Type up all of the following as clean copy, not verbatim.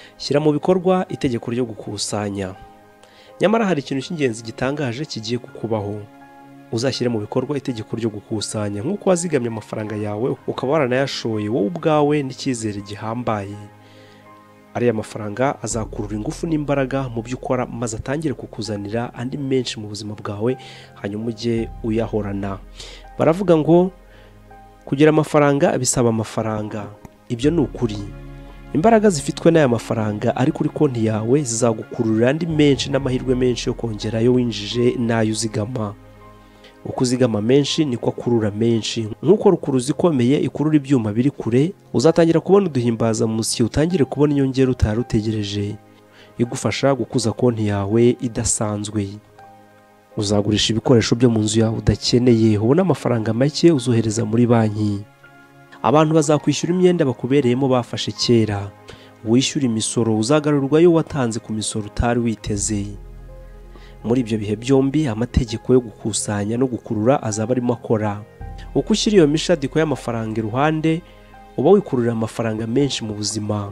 Shyira mu bikorwa itegeko ryo gukusanya. Nyamara hari ikintu cy'ingenzi gitangaje kigiye kukubaho. Uzashyire mu bikorwa itegeko ryo gukusanya nk'uko wazigamye amafaranga yawe ukaba waranayashoye wowe ubwawe n'icyizere gihambaye. Ariya mafaranga azakurura ingufu n'imbaraga mu byo ukora maze atangire kukuzanira andi menshi mu buzima bwawe, hanyuma ujye uyahorana. Baravuga ngo kugira amafaranga bisaba amafaranga. Ibyo ni ukuri. Imbaraga zifitwe n'aya mafaranga ari kuri konti yawe zizagukururira andi menshi n'amahirwe menshi yo kongera ayo winjije n'ayo uzigama. Uko uzigama menshi niko akurura menshi. Nk'uko rukuruzi ikomeye ikurura ibyuma biri kure, uzatangira kubona uduhimbaza munsi, utangire kubona inyongera utari utegereje igufasha gukuza konti yawe idasanzwe. Uzagurisha ibikoresho byo mu nzu yawe udakeneye, ubona amafaranga make uzohereza muri banki. Abantu bazakwishyura imyenda bakubereyemo bafashe kera. Wishyura imisoro uzagarurwa yo watanze ku misoro utari witeze. Muri ibyo bihe byombi amategeko yo gukusanya no gukurura azaba arimo akora. Uko ushyira iyo mishadiko y'amafaranga iruhande, uba wikururira amafaranga menshi mu buzima.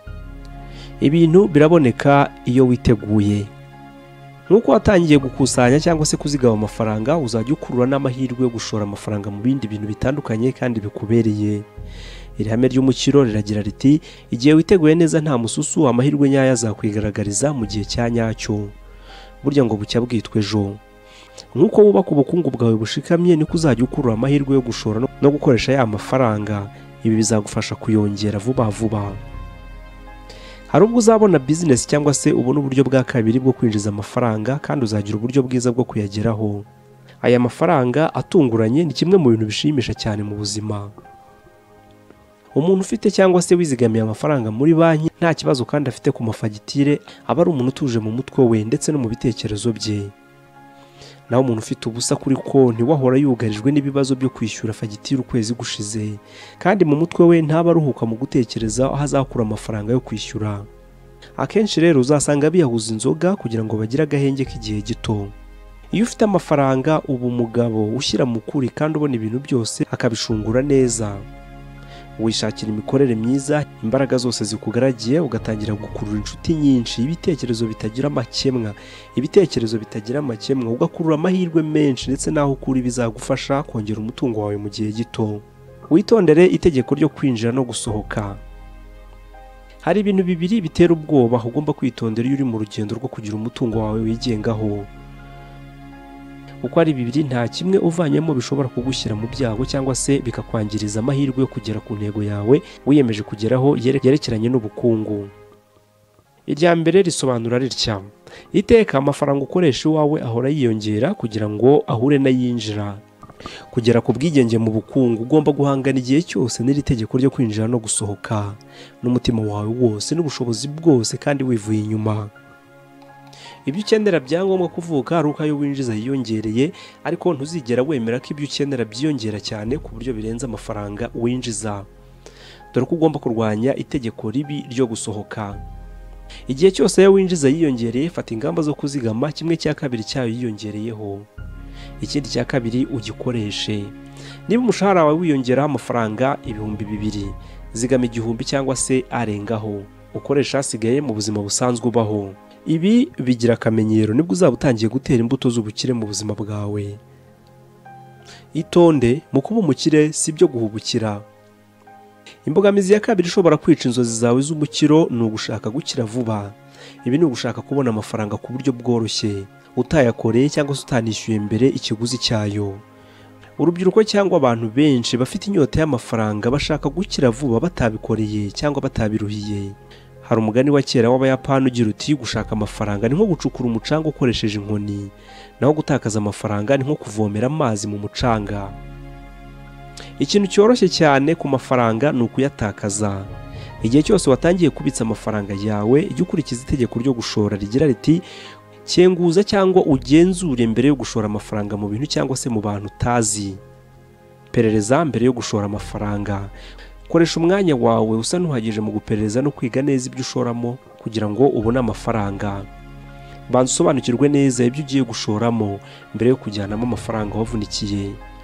Ibintu biraboneka iyo witeguye. Nk'uko watangiye gukusanya cyangwa se kuzigama amafaranga, uzajya ukurura n'amahirwe yo gushora amafaranga mu bindi bintu bitandukanye kandi bikubereye. Iri hame ry'umukiro riragira riti, igihe witeguye neza nta mususu, amahirwe nyayo azakwigaragariza mu gihe cya nyacyo. Burya ngo bucya bwitwa ejo. Nk'uko wubaka ubukungu bwawe bushikamye, niko uzajya ukurura amahirwe yo gushora no gukoresha ya mafaranga. Ibi bizagufasha kuyongera vuba vuba. Hari ubwo uzabona business cyangwa se ubona uburyo bwa kabiri bwo kwinjiza amafaranga, kandi uzagira uburyo bwiza bwo kuyageraho. Aya mafaranga atunguranye ni kimwe mu bintu bishimisha cyane mu buzima. Umuntu ufite cyangwa se wizigamiye amafaranga muri banki nta kibazo kandi afite ku mafagitire, aba ari umuntu utuje mu mutwe we ndetse no mu bitekerezo bye. Naho umuntu ufite ubusa kuri konti wahora yugarijwe n'ibibazo byo kwishyura fagitire ukwezi gushize, kandi mu mutwe we ntaba aruhuka mu gutekereza aho azakura amafaranga yo kwishyura. Akenshi rero uzasanga biyahuza inzoga kugira ngo bagire agahenge k'igihe gito. Iyo ufite amafaranga uba umugabo ushyira mu kuri kandi ubona ibintu byose akabishungura neza. Wishakira imikorere myiza, imbaraga zose zikugaragiye, ugatangira gukurura inshuti nyinshi, ibitekerezo bitagira amakemwa, ugakurura amahirwe menshi ndetse naho ukuri bizagufasha kongera umutungo wawe mu gihe gito. Witondere itegeko ryo kwinjira no gusohoka. Hari ibintu bibiri bitera ubwoba ugomba kwitondera iyo uri mu rugendo rwo kugira umutungo wawe wigengaho. Uko ari bibiri, nta kimwe uvanyemo bishobora kugushyira mu byago cyangwa se bikakwangiriza amahirwe yo kugera ku ntego yawe wiyemeje kugeraho yerekeranye n'ubukungu. Irya mbere risobanura ritya: iteka amafaranga ukoresha iwawe ahora yiyongera kugira ngo ahure n'ayinjira. Kugera ku bwigenge mu bukungu ugomba guhangana igihe cyose n'iri tegeko ryo kwinjira no gusohoka n'umutima wawe wose n'ubushobozi bwose kandi wivuye inyuma. Ibyo ukenera byangombwa kuvuka ari uko ayo winjiza yiyongereye, ariko ntuzigera wemera ko ibyo ukenera byiyongera cyane ku buryo birenze amafaranga winjiza. Dore ko ugomba kurwanya itegeko ribi ryo gusohoka. Igihe cyose ayo winjiza yiyongereye, fata ingamba zo kuzigama 1/2 cyayo yiyongereyeho. Ikindi cya kabiri ugikoreshe. Niba umushahara wawe wiyongeraho amafaranga 2,000, zigama 1,000 cyangwa se arengaho. Ukoresha asigaye mu buzima busanzwe ubaho. Ibi bigira akamenyero nibwo uzaba utangiye gutera imbuto z'ubukire mu buzima bwawe. Itonde, mu kuba umukire si byo guhubukira. Imbogamizi ya kabiri ishobora kwica inzozi zawe z'umukiro ni ugushaka gukira vuba. Ibi ni ugushaka kubona amafaranga ku buryo bworoshye, utayakoreye cyangwa se utanishyuye mbere ikiguzi cyayo. Urubyiruko cyangwa abantu benshi bafite inyota y'amafaranga bashaka gukira vuba batabikoreye cyangwa batabiruhiye. Hari umugani wa kera w'Abayapani ugira uti, gushaka amafaranga ni nko gucukura umucanga ukoresheje inkoni, naho gutakaza amafaranga ni nko kuvomera amazi mu mucanga. Ikintu cyoroshye cyane ku mafaranga ni ukuyatakaza. Igihe cyose watangiye kubitsa amafaranga yawe, ujye ukurikiza itegeko ryo gushora rigira riti, cyenguza cyangwa ugenzure mbere yo gushora amafaranga mu bintu cyangwa se mu bantu utazi. Perereza mbere yo gushora amafaranga. Koresha umwanya wawe usa n'uhagije mu guperereza no kwiga neza ibyo ushoramo kugira ngo ubone amafaranga. Banza usobanukirwe neza ibyo ugiye gushoramo mbere yo kujyanamo amafaranga wavunikiye.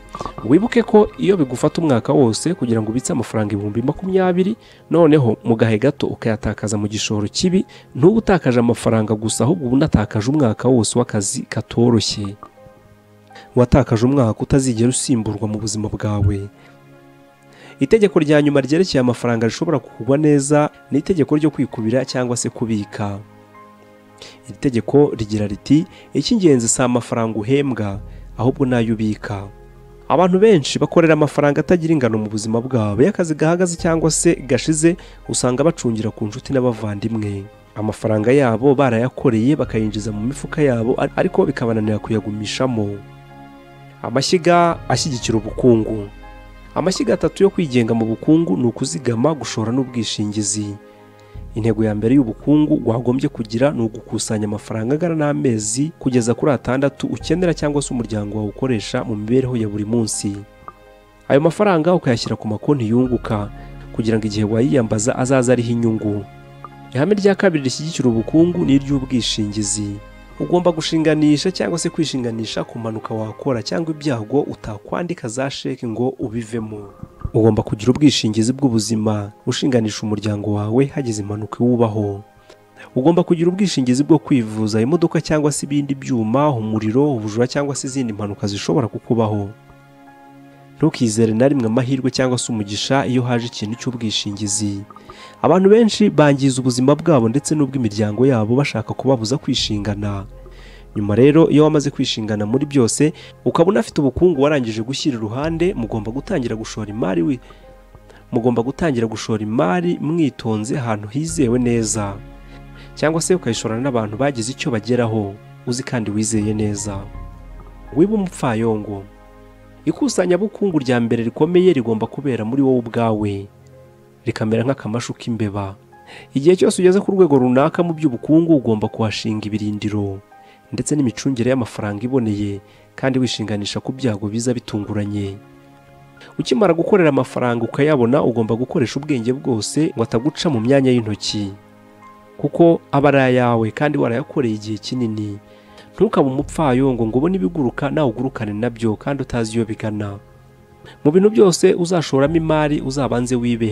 wibuke ko iyo bigufata umwaka wose kugira ngo ubitse amafaranga 20,000 noneho mu gahe gato ukayatakaza mu gishoro kibi, ntuba utakaje amafaranga gusa ahubwo uba unatakaje umwaka wose w'akazi katoroshye. Watakaje umwaka utazigera usimburwa mu buzima bwawe. Itegeko rya nyuma ryerekeye amafaranga rishobora kukugwa neza ni itegeko ryo kwikubira cyangwa se kubika. Iri tegeko rigira riti icy'ingenzi si amafaranga uhembwa ahubwo nayo ubika. Abantu benshi bakorera amafaranga atagira ingano mu buzima bwabo. Iyo akazi gahagaze cyangwa se gashize usanga bacungira ku nshuti n'abavandimwe. Amafaranga yabo barayakoreye bakayinjiza mu mifuka yabo ariko bikabananira kuyagumishamo. Amashyiga ashyigikira ubukungu. Amashyiga 3 yo kwigenga mu bukungu ni ukuzigama, gushora n'ubwishingizi. Intego ya mbere y'ubukungu wagombye kugira ni ugukusanya amafaranga angana n'amezi kugeza kuri 6 ukenera cyangwa se umuryango wawe ukoresha mu mibereho ya buri munsi. Ayo mafaranga ukayashyira ku makonti yunguka kugira ngo igihe wayiyambaza azaza ariho inyungu. Ihame rya kabiri rishyigikira ubukungu ni iry'ubwishingizi. Ugomba gushinganisha cyangwa se kwishinganisha ku mpanuka wakora cyangwa ibyago utakwandika za sheki ngo ubivemo. Ugomba kugira ubwishingizi bw'ubuzima ushinganisha umuryango wawe hagize impanuka iwubaho. Ugomba kugira ubwishingizi bwo kwivuza imodoka cyangwa se ibindi byuma, umuriro, ubujura cyangwa se izindi mpanuka zishobora kukubaho. Ntukizere na rimwe amahirwe cyangwa se umugisha iyo haje ikintu cy'ubwishingizi. Abantu benshi bangiza ubuzima bwabo ndetse n'ubw'imiryango yabo bashaka kubabuza kwishingana. Nyuma rero iyo wamaze kwishingana muri byose ukaba unafite ubukungu warangije gushyira iruhande, mugomba gutangira gushora imari mwitonze ahantu hizewe neza, cyangwa se ukayishorana n'abantu bagize icyo bageraho uzi kandi wizeye neza. Wiba umupfayongo. Ikusanyabukungu rya mbere rikomeye rigomba kubera muri wowe ubwawe, rikamera nk'akamashu k'imbeba. Igihe cyose ugeze ku rwego runaka mu by'ubukungu ugomba kuhashinga ibirindiro ndetse n'imicungire y'amafaranga iboneye kandi wishinganisha ku byago biza bitunguranye. Ukimara gukorera amafaranga ukayabona ugomba gukoresha ubwenge bwose ngo ataguca mu myanya y'intoki, kuko aba ari ayawe kandi warayakoreye igihe kinini. Ntukabe umupfayongo ngo ubone ibiguruka nawe ugurukane nabyo kandi utazi iyo bigana. Mu bintu byose uzashoramo imari uzabanze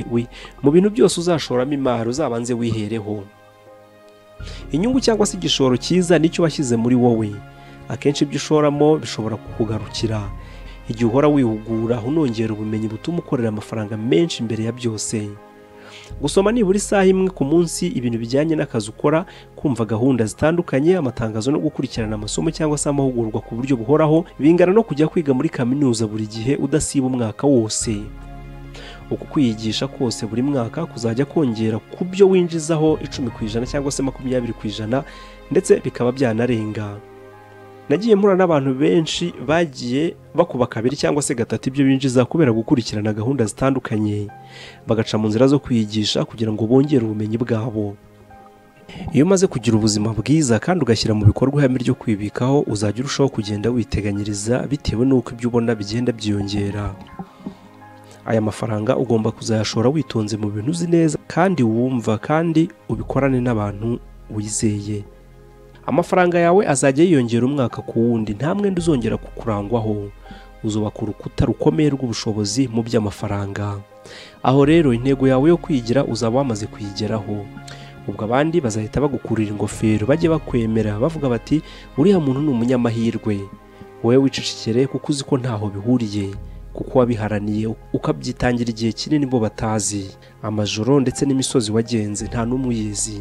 wihereho. Inyungu cyangwa se igishoro cyiza nicyo washyize muri wowe. Akenshi ibyo ushoramo bishobora kukugarukira igihe uhora wihugura unongera ubumenyi butuma ukorera amafaranga menshi imbere ya byose. Gusoma nibura isaha imwe ku munsi ibintu bijyanye n'akazi ukora, kumva gahunda zitandukanye, amatangazo no gukurikirana amasomo cyangwa se amahugurwa ku buryo buhoraho bingana no kujya kwiga muri kaminuza buri gihe udasiba umwaka wose. Uku kwiyigisha kose buri mwaka kuzajya kongera ku byo winjizaho 10% cyangwa se 20% ndetse bikaba byanarenga. Nagiye mpura n'abantu benshi bagiye bakuba 2 cyangwa se 3 ibyo binjiza kubera gukurikirana gahunda zitandukanye, bagaca mu nzira zo kwiyigisha kugira ngo bongere ubumenyi bwabo. Iyo umaze kugira ubuzima bwiza kandi ugashyira mu bikorwa ihame ryo kwibikaho, uzajya urushaho kugenda witeganyiriza bitewe n'uko ibyo ubona bigenda byiyongera. Aya mafaranga ugomba kuzayashora witonze mu bintu uzi neza kandi wumva kandi ubikorane n'abantu wizeye. Amafaranga yawe azajya yiyongera umwaka ku wundi, nta mwenda uzongera kukurangwaho. Uzubaka urukuta rukomeye rw'ubushobozi mu by'amafaranga. Aho rero intego yawe yo kwigira uzaba wamaze kuyigeraho. Ubwo abandi bazahita bagukurira ingofero bajye bakwemera bavuga bati uriya muntu ni umunyamahirwe. Wowe wicecekere kuko uzi ko ntaho bihuriye, kuko wabiharaniye ukabyitangira igihe kinini bo batazi. Amajoro ndetse n'imisozi wagenze nta n'umwe uyizi.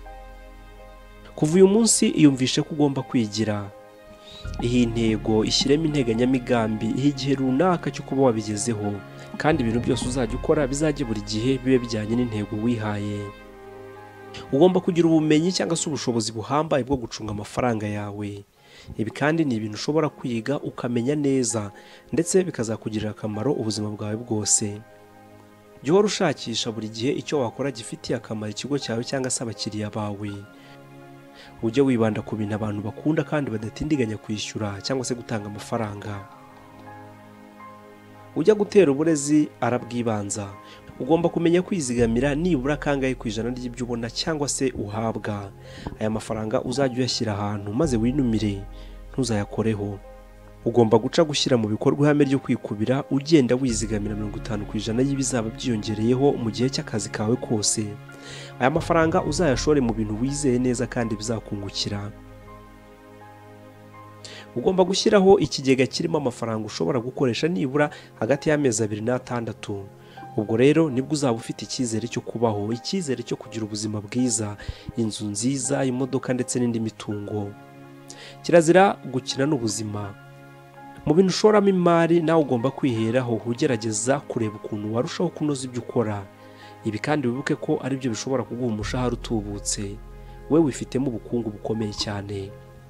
Kuva uyu munsi iyumvishe ko ugomba kwigira. Iyi ntego ishyiremo integanyamigambi igihe runaka cyo kuba wabigezeho, kandi ibintu byose uzajya ukora bizajye buri gihe bibe bijyanye n'intego wihaye. Ugomba kugira ubumenyi cyangwa se ubushobozi buhambaye bwo gucunga amafaranga yawe. Ibi kandi ni ibintu ushobora kwiga ukamenya neza ndetse bikazakugirira akamaro ubuzima bwawe bwose. Jya uhora ushakisha buri gihe icyo wakora gifitiye akamaro ikigo cyawe cyangwa se abakiriya bawe. Ujye wibanda ku bintu abantu bakunda kandi badatindiganya kwishyura cyangwa se gutanga amafaranga. Ujya gutera uburezi arabwibanza. Ugomba kumenya kwizigamira nibura kangahe ku ijana ry'ibyo ubona cyangwa se uhabwa. Aya mafaranga uzajya uyashyira ahantu maze winumire, ntuzayakoreho. ugomba guca gushyira mu bikorwa ihame ryo kwikubira ugenda wizigamira 50% y'ibizaba byiyongereyeho mu gihe cy'akazi kawe kose. Aya mafaranga uzayashore mu bintu wizeye neza kandi bizakungukira. Ugomba gushyiraho ikigega kirimo amafaranga ushobora gukoresha nibura hagati y'amezi 2 n'6. Ubwo rero nibwo uzaba ufite icyizere cyo kubaho, icyizere cyo kugira ubuzima bwiza, inzu nziza, imodoka ndetse n'indi mitungo. Kirazira gukina n'ubuzima. Mu bintu ushoramo imari nawe ugomba kwiheraho ugerageza kureba ukuntu warushaho kunoza ibyo ukora. Ibi kandi wibuke ko ari byo bishobora kuguha umushahara utubutse. We wifitemo ubukungu bukomeye cyane.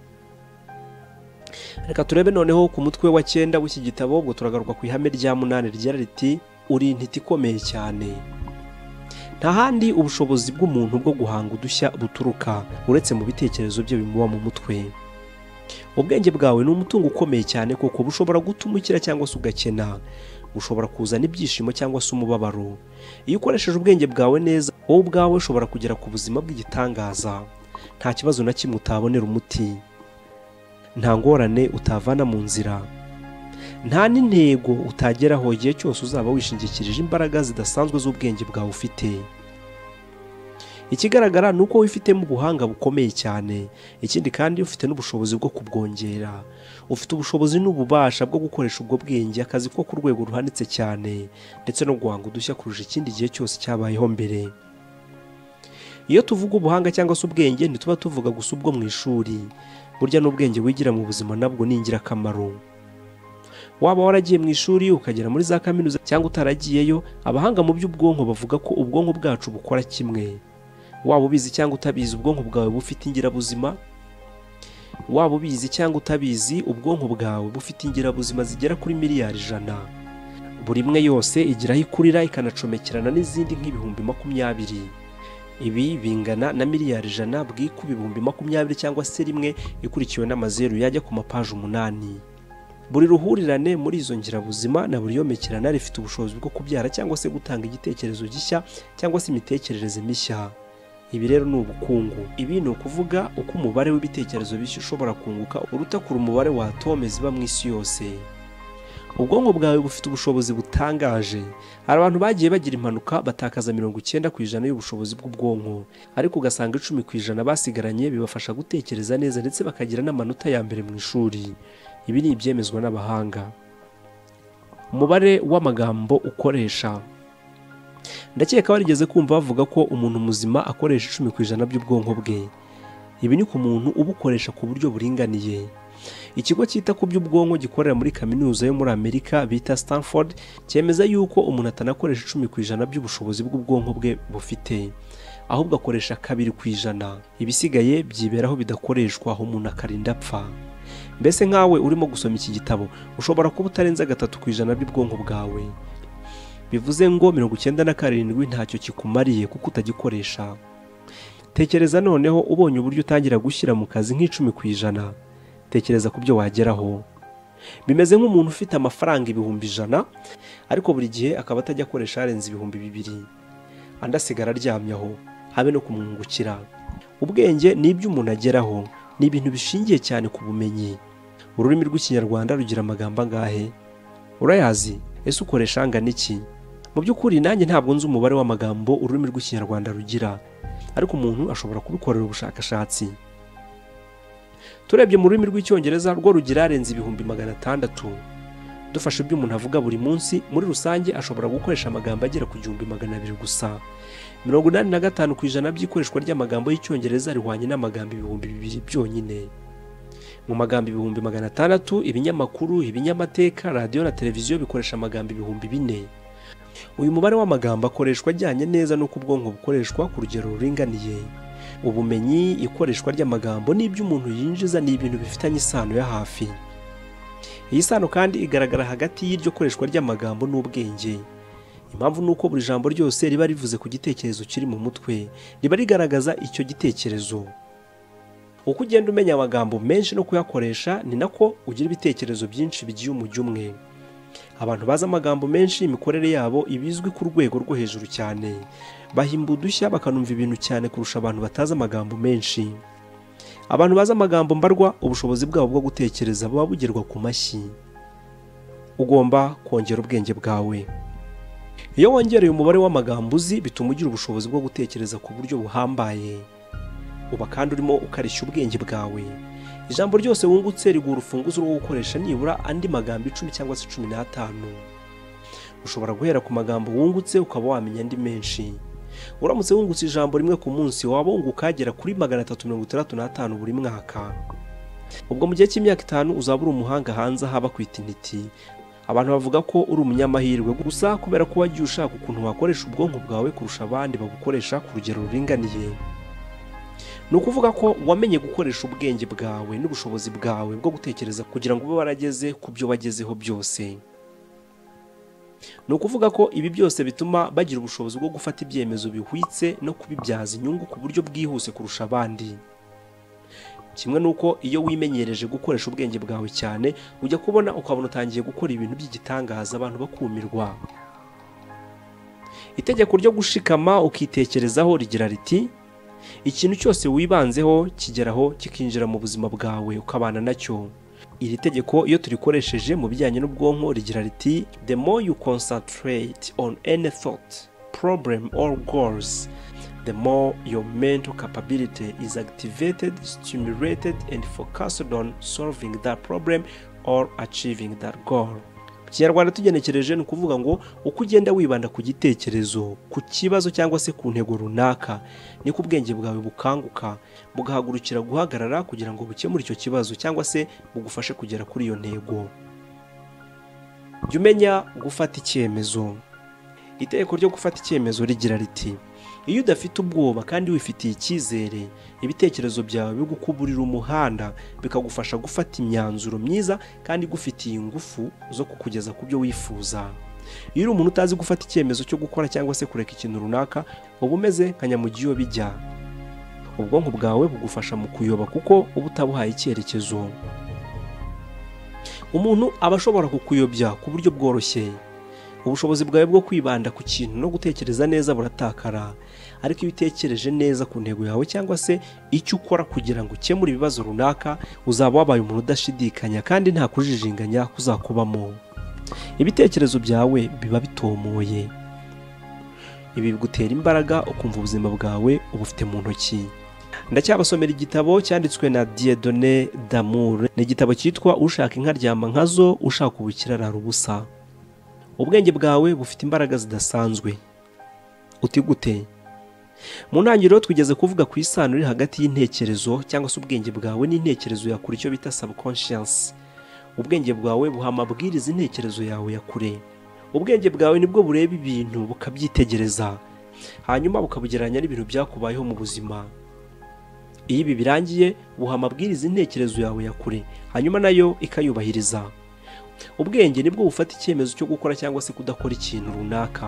Reka turebe noneho ku mutwe wa 9 w'iki gitabo. Ubwo turagaruka ku ihame rya 8 ryera riti uri intiti ikomeye cyane. Nta handi ubushobozi bw'umuntu bwo guhanga udushya buturuka uretse mu bitekerezo bye bimuba mu mutwe. Ubwenge bwawe ni umutungo ukomeye cyane kuko bushobora gutuma ukira cyangwa se ugakena, bushobora kuzana ibyishimo cyangwa se umubabaro. Iyo ukoresheje ubwenge bwawe neza, wowe ubwawe ushobora kugera ku buzima bw'igitangaza. Nta kibazo na kimwe utabonera umuti, nta ngorane utavana mu nzira, nta n'intego utageraho igihe cyose uzaba wishingikirije imbaraga zidasanzwe z'ubwenge bwawe ufite. Ikigaragara ni uko wifitemo ubuhanga bukomeye cyane. Ikindi kandi ufite n'ubushobozi bwo kubwongera. Ufite ubushobozi n'ububasha bwo gukoresha ubwo bwenge akazi ko ku rwego ruhanitse cyane, ndetse no guhanga udushya kurusha ikindi gihe cyose cyabayeho mbere. Iyo tuvuga ubuhanga cyangwa se ubwenge ntituba tuvuga gusa ubwo mu ishuri. Burya n'ubwenge wigira mu buzima nabwo ni ingirakamaro. Waba waragiye mu ishuri ukagera muri za kaminuza cyangwa utaragiyeyo, abahanga mu by'ubwonko bavuga ko ubwonko bwacu bukora kimwe. Waba ubizi cyangwa utabizi, ubwonko bwawe bufite ingirabuzima. Waba ubizi cyangwa utabizi, ubwonko bwawe bufite ingirabuzima zigera kuri miliyari 100. Buri imwe yose igiraho ikurira ikanacomekerana n'izindi nk'ibihumbi 20. Ibi bingana na miliyari 100 bwikuba ibihumbi 20 cyangwa se rimwe ikurikiwe n'amazeru yajya ku mapaji 8. Buri ruhurirane muri izo ngirabuzima na buri yomekerana rifite ubushobozi bwo kubyara cyangwa se gutanga igitekerezo gishya cyangwa se imitekerereze mishya. Ibi rero ni ubukungu. Ibi ni ukuvuga uko umubare w'ibitekerezo bishya ushobora kunguka uruta kuri umubare wa atome ziba mu isi yose. Ubwonko bwawe bufite ubushobozi butangaje. Hari abantu bagiye bagira impanuka batakaza 90% y'ubushobozi bw'ubwonko, ariko ugasanga 10% basigaranye bibafasha gutekereza neza ndetse bakagira n'amanota ya mbere mu ishuri. Ibi ni ibyemezwa n'abahanga. Umubare w'amagambo ukoresha. Ndakeka warigeze kumva bavuga ko umuntu muzima akoresha 10% by'ubwonko bwe. Ibi ni ku muntu ubukoresha ku buryo buringaniye. Ikigo cyita ku by'ubwonko gikorera muri kaminuza yo muri Amerika bita Stanford cyemeza yuko umuntu atanakoresha 10% by'ubushobozi bw'ubwonko bwe bufite, ahubwo akoresha 2%. Ibisigaye byiberaho bidakoreshwa aho umuntu akarinda apfa. Mbese nkawe urimo gusoma iki gitabo ushobora kuba utarenza 3% by'ubwonko bwawe. Bivuze ngo 97 ntacyo kikumariye kuko utagikoresha. Tekereza noneho ubonye uburyo utangira gushyira mu kazi nk'icumi%. Tekereza ku byo wageraho. Bimeze nk'umuntu ufite amafaranga 100,000 ariko buri gihe akaba atajya akoresha arenze 2,000. Andasigara aryamyaho habe no kumwungukira. Ubwenge ni ibyo umuntu ageraho, ni ibintu bishingiye cyane ku bumenyi. Ururimi rw'ikinyarwanda rugira amagambo angahe? Urayazi? Ese ukoresha angana iki? Mu by'ukuri nanjye ntabwo nzi umubare w'amagambo ururimi rw'ikinyarwanda rugira, ariko umuntu ashobora kubikorera ubushakashatsi. Turebye mu rurimi rw'icyongereza rwo rugira arenze 600,000. Dufashe ibyo umuntu avuga buri munsi, muri rusange ashobora gukoresha amagambo agera ku 200,000 gusa. 85% by'ikoreshwa ry'amagambo y'icyongereza rihwanye n'amagambo 2,000 byonyine. Mu magambo 600,000, ibinyamakuru, ibinyamateka, radio na televiziyo bikoresha amagambo 4,000. Uyu mubare w'amagambo akoreshwa ajyanye neza no ku bwonko bukoreshwa ku rugero ruringaniye. Ubumenyi, ikoreshwa ry'amagambo n'ibyo umuntu yinjiza ni ibintu bifitanye isano ya hafi. Iyi sano kandi igaragara hagati y'iryo koreshwa ry'amagambo n'ubwenge. Impamvu nuko buri jambo ryose riba rivuze ku gitekerezo kiri mu mutwe, riba rigaragaza icyo gitekerezo. Uko ugenda umenya amagambo menshi no kuyakoresha ni nako ugira ibitekerezo byinshi bigiye umujyo umwe. Abantu bazi amagambo menshi imikorere yabo ibizwi ku rwego rwo hejuru cyane. Bahimba udushya bakanumva ibintu cyane kurusha abantu batazi amagambo menshi. Abantu bazi amagambo mbarwa ubushobozi bwabo bwo gutekereza buba bugerwa ku mashyi. Ugomba kongera ubwenge bwawe. Iyo wongereye umubare w'amagambo uzi bituma ugira ubushobozi bwo gutekereza ku buryo buhambaye. Uba kandi urimo ukarishya ubwenge bwawe. Ijambo ryose wungutse riguha urufunguzo rwo gukoresha nibura andi magambo 10 cyangwa se 15. Ushobora guhera ku magambo wungutse ukaba wamenya andi menshi. Uramutse wungutse ijambo rimwe ku munsi waba wunguka agera kuri 365 buri mwaka. Ubwo mu gihe cy'imyaka 5 uzaba uri umuhanga hanze haba kwita intiti. Abantu bavuga ko uri umunyamahirwe gusa kubera ko wagiye ushaka ukuntu wakoresha ubwonko bwawe kurusha abandi babukoresha ku rugero ruringaniye. Ni ukuvuga ko wamenye gukoresha ubwenge bwawe n'ubushobozi bwawe bwo gutekereza kugira ngo ube warageze ku byo wagezeho byose. Ni ukuvuga ko ibi byose bituma bagira ubushobozi bwo gufata ibyemezo bihwitse no kubibyaza inyungu ku buryo bwihuse kurusha abandi. Kimwe nuko iyo wimenyereje gukoresha ubwenge bwawe cyane ujya kubona ukabona utangiye gukora ibintu by'igitangaza abantu bakumirwa. Itegeko ryo gushikama ukitekerezaho rigira riti: ikintu cyose wibanzeho kigeraho kikinjira mu buzima bwawe ukabana nacyo. Iri tegeko iyo turikoresheje mu bijyanye n'ubwonko rigira riti: the more you concentrate on any thought, problem or goals, the more your mental capability is activated, stimulated and focused on solving that problem or achieving that goal. Kinyarwanda tugenekereje ni ukuvuga ngo uko ugenda wibanda ku gitekerezo, ku kibazo cyangwa se ku ntego runaka, niko ubwenge bwawe bukanguka bugahagurukira guhagarara kugira ngo bukemure icyo kibazo cyangwa se bugufashe kugera kuri iyo ntego. Jya umenya gufata icyemezo. Itegeko ryo gufata icyemezo rigira riti: iyo udafite ubwoba kandi wifitiye icyizere, ibitekerezo byawe bigukuburira umuhanda bikagufasha gufata imyanzuro myiza kandi gufitiye ingufu zo kukugeza ku byo wifuza. Iyo uri umuntu utazi gufata icyemezo cyo gukora cyangwa se kureka ikintu runaka, uba umeze nka nyamugiyo bijya. Ubwonko bwawe bugufasha mu kuyoba kuko uba utabuhaye icyerekezo. Umuntu aba ashobora kukuyobya ku buryo bworoshye. Ubushobozi bwawe bwo kwibanda ku kintu no gutekereza neza buratakara, ariko iyo utekereje neza ku ntego yawe cyangwa se icyo ukora kugira ngo ukemure ibibazo runaka, uzaba wabaye umuntu udashidikanya kandi nta kujijinganya kuzakubamo. Ibitekerezo byawe biba bitomoye. Ibi bigutera imbaraga ukumva ubuzima bwawe ubufite mu ntoki. Ndacyabasomera igitabo cyanditswe na Dieudonné Damour. Ni igitabo cyitwa Ushaka inka ryama nkazo, ushaka ubukira arara ubusa. Ubwenge bwawe bufite imbaraga zidasanzwe. Uti gute? Mu ntangiriro twigeze kuvuga ku isano iri hagati y'intekerezo cyangwa se ubwenge bwawe n'intekerezo ya kure, icyo bita subconscious. Ubwenge bwawe buha amabwiriza intekerezo yawe ya kure. Ubwenge bwawe nibwo bureba ibintu bukabyitegereza, hanyuma bukabugereranya n'ibintu byakubayeho mu buzima. Iyo ibi birangiye buha amabwiriza intekerezo yawe ya kure, hanyuma nayo ikayubahiriza. Ubwenge nibwo bufata icyemezo cyo gukora cyangwa se kudakora ikintu runaka.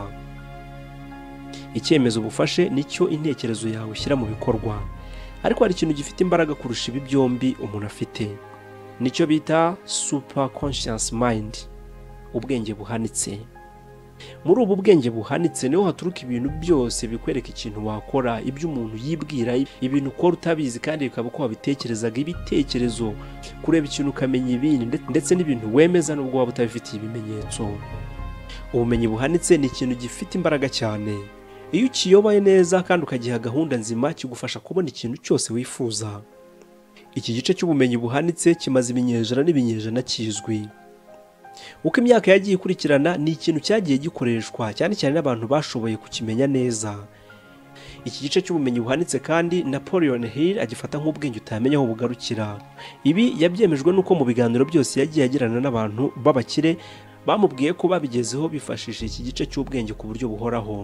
Icyemezo bufashe nicyo intekerezo yawe ushyira mu bikorwa. Ariko hari ikintu gifite imbaraga kurusha ibi byombi umuntu afite. Nicyo bita superconscious mind, ubwenge buhanitse. Muri ubu bwenge buhanitse niho haturuka ibintu byose bikwereka ikintu wakora, ibyo umuntu yibwira, ibintu ukora utabizi kandi bikaba ko wabitekerezaga. Ibitekerezo, kureba ikintu ukamenya ibindi, ndetse n'ibintu wemeza nubwo waba utabifitiye ibimenyetso. Ubumenyi buhanitse ni ikintu gifite imbaraga cyane. Iyo ukiyoboye neza kandi ukagiha gahunda nzima, kigufasha kubona ikintu cyose wifuza. Iki gice cy'ubumenyi buhanitse kimaze ibinyejana n'ibinyejana kizwi. Uko imyaka yagiye ikurikirana ni ikintu cyagiye gikoreshwa cyane cyane n'abantu bashoboye kukimenya neza. Iki gice cy'ubumenyi buhanitse kandi Napoleon Hill agifata nk'ubwenge utamenya aho bugarukira. Ibi yabyemejwe nuko mu biganiro byose yagiye agirana n'abantu b'abakire bamubwiye ko babigezeho bifashishije iki gice cy'ubwenge ku buryo buhoraho.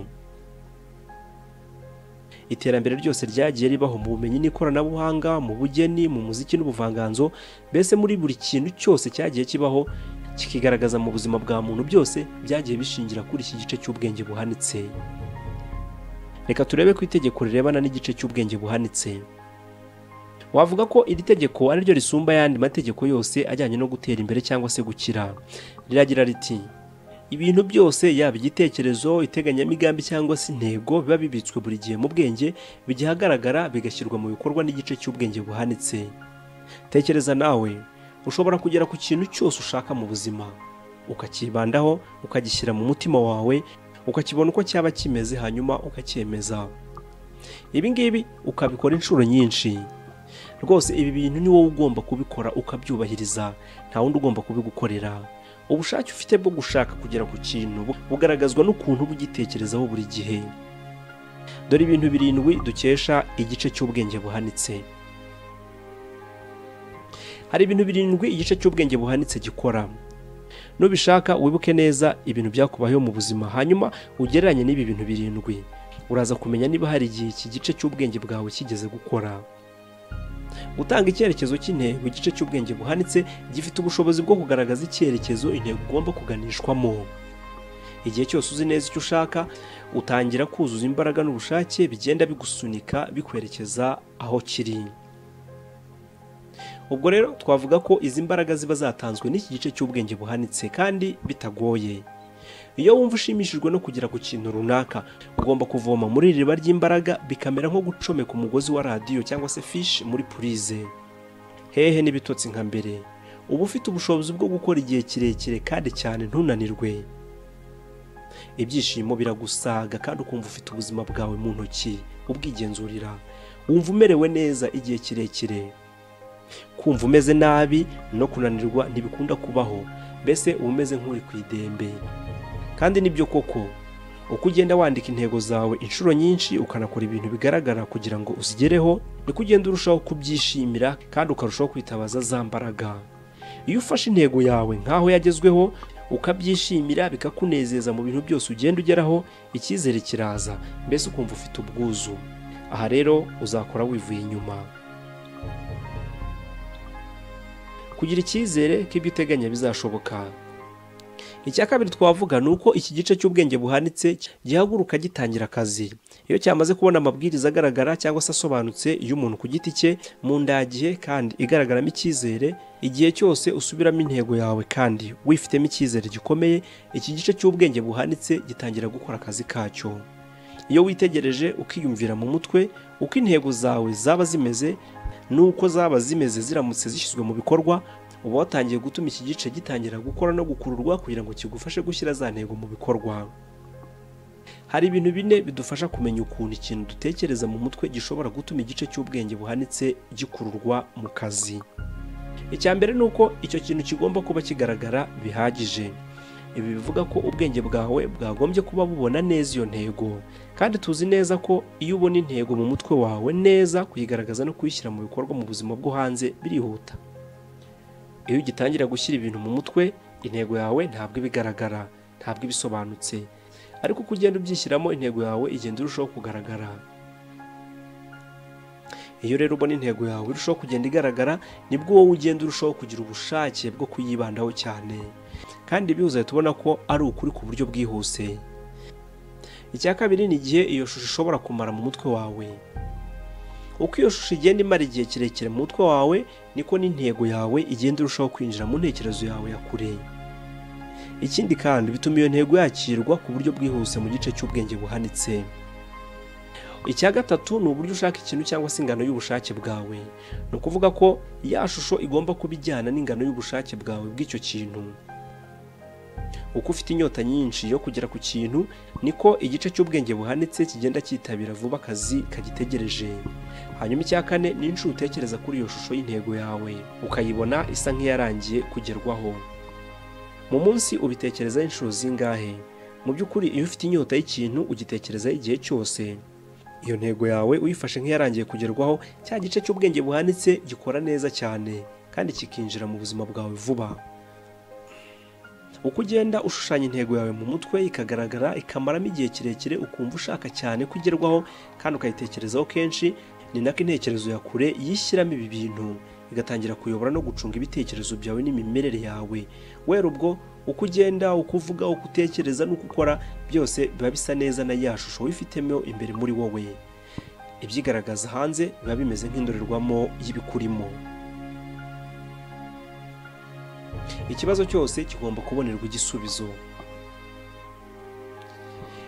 Iterambere ryose ryagiye ribaho mu bumenyi n'ikoranabuhanga, mu bugeni, mu muziki n'ubuvanganzo, mbese muri buri kintu cyose cyagiye kibaho kikigaragaza mu buzima bwa muntu, byose byagiye bishingira kuri iki gice cy'ubwenge buhanitse. Reka turebe ku itegeko rirebana n'igice cy'ubwenge buhanitse. Wavuga ko iri tegeko ari ryo risumba ayandi mategeko yose ajyanye no gutera imbere cyangwa se gukira. Riragira riti: ibintu byose yaba igitekerezo, iteganyamigambi cyangwa se intego biba bibitswe buri gihe mu bwenge, bijya ahagaragara bigashyirwa mu bikorwa n'igice cy'ubwenge buhanitse. Tekereza nawe, ushobora kugera ku kintu cyose ushaka mu buzima, ukakibandaho, ukagishyira mu mutima wawe, ukakibona uko cyaba kimeze, hanyuma ukacyemeza. Ibi ngibi ukabikora inshuro nyinshi. Rwose ibi bintu ni wowe ugomba kubikora ukabyubahiriza, nta wundi ugomba kubigukorera. Ubushake ufite bwo gushaka kugera ku kintu bugaragazwa n'ukuntu uba ugitekerezaho buri gihe. Dore ibintu 7 dukesha igice cy'ubwenge buhanitse. Hari ibintu 7 igice cy'ubwenge buhanitse gikora. Nubishaka wibuke neza ibintu byakubayeho mu buzima, hanyuma ugereranye n'ibi bintu 7. Uraza kumenya niba hari igihe iki gice cy'ubwenge bwawe kigeze gukora. Gutanga icyerekezo cy'intego. Igice cy'ubwenge buhanitse gifite ubushobozi bwo kugaragaza icyerekezo intego ugomba kuganishwamo. Igihe cyose uzi neza icyo ushaka, utangira kuzuza imbaraga n'ubushake bigenda bigusunika bikwerekeza aho kiri. Ubwo rero twavuga ko izi mbaraga ziba zatanzwe n'iki gice cy'ubwenge buhanitse kandi bitagoye. Iyo wumva ushimishijwe no kugera ku kintu runaka, ugomba kuvoma muri iri riba ry'imbaraga, bikamera nko gucomeka umugozi wa radiyo cyangwa se fish muri purize. Hehe n'ibitotsi nka mbere. Uba ufite ubushobozi bwo gukora igihe kirekire kandi cyane ntunanirwe. Ibyishimo biragusaga kandi ukumva ufite ubuzima bwawe mu ntoki, ubwigenzurira. Wumva umerewe neza igihe kirekire. Kumva umeze nabi no kunanirwa ntibikunda kubaho, mbese uba umeze nk'uri ku idembe. Kandi nibyo koko, uko ugenda wandika intego zawe inshuro nyinshi ukanakora ibintu bigaragara kugira ngo uzigereho, niko ugenda urushaho kubyishimira kandi ukarushaho kwitabaza za mbaraga. Iyo ufashe intego yawe nk'aho yagezweho, ukabyishimira bikakunezeza mu bintu byose ugenda ugeraho, icyizere kiraza, mbese ukumva ufite ubwuzu. Aha rero uzakora wivuye inyuma. Kugira icyizere ko ibyo uteganya bizashoboka. Icya kabiri twavuga ni uko iki gice cy'ubwenge buhanitse gihaguruka gitangira akazi. Iyo cyamaze kubona amabwiriza agaragara cyangwa se asobanutse y'umuntu ku giti cye, mu ndagihe kandi igaragaramo icyizere, igihe cyose usubiramo intego yawe kandi wifitemo icyizere gikomeye, iki gice cy'ubwenge buhanitse gitangira gukora akazi kacyo. Iyo witegereje ukiyumvira mu mutwe uko intego zawe zaba zimeze nuko zaba zimeze ziramutse zishyizwe mu bikorwa, uba watangiye gutuma iki gice gitangira gukora no gukururwa kugira ngo kigufashe gushyira za ntego mu bikorwa. Hari ibintu 4 bidufasha kumenya ukuntu ikintu dutekereza mu mutwe gishobora gutuma igice cy'ubwenge buhanitse gikururwa mu kazi. Icya mbere ni uko icyo kintu kigomba kuba kigaragara bihagije. Ibi bivuga ko ubwenge bwawe bwagombye kuba bubona neza iyo ntego, kandi tuzi neza ko iyo ubona intego mu mutwe wawe neza, kuyigaragaza no kuyishyira mu bikorwa mu buzima bwo hanze birihuta. Iyo ugitangira gushyira ibintu mu mutwe, intego yawe ntabwo ibigaragara, ntabwo ibisobanutse, ariko uko ugenda ubyishyiramo intego yawe igenda irushaho kugaragara. Iyo rero ubona intego yawe irushaho kugenda igaragara, nibwo wowe ugenda urushaho kugira ubushake bwo kuyibandaho cyane, kandi bihuza tubona ko ari ukuri ku buryo bwihuse. Icya kabiri ni igihe iyo shusho ishobora kumara mu mutwe wawe. Uko iyo shusho igenda imara igihe kirekire mu mutwe wawe, niko n'intego yawe igenda irushaho kwinjira mu ntekerezo yawe ya kure. Ikindi kandi bituma iyo ntego yakirwa ku buryo bwihuse mu gice cy'ubwenge buhanitse. Icya gatatu ni uburyo ushaka ikintu cyangwa se ingano y'ubushake bwawe. Ni ukuvuga ko ya shusho igomba kuba ijyana n'ingano y'ubushake bwawe bw'icyo kintu. Uko ufite inyota nyinshi yo kugera ku kintu, niko igice cy'ubwenge buhanitse kigenda cyitabira vuba akazi kagitegereje. Hanyuma icya kane ni inshuro utekereza kuri iyo shusho y'intego yawe, ukayibona isa nk'iyarangiye kugerwaho. Mu munsi ubitekerezaho inshuro zingahe? Mu by'ukuri iyo ufite inyota y'ikintu ugitekerezaho igihe cyose. Iyo ntego yawe uyifashe nk'iyarangiye kugerwaho, cya gice cy'ubwenge buhanitse gikora neza cyane kandi kikinjira mu buzima bwawe vuba. Uko ugenda ushushanya intego yawe mu mutwe ikagaragara ikamaramo igihe kirekire, ukumva ushaka cyane kugerwaho kandi ukayitekerezaho kenshi, ni nako intekerezo ya kure yishyiramo ibi bintu, igatangira kuyobora no gucunga ibitekerezo byawe n'imimerere yawe. Wera ubwo uko ugenda, uko uvuga, uko utekereza n'uko ukora, byose biba bisa neza na ya shusho wifitemo imbere muri wowe. Ibyigaragaza hanze biba bimeze nk'indorerwamo y'ibikurimo. Ikibazo cyose kigomba kubonerwa igisubizo.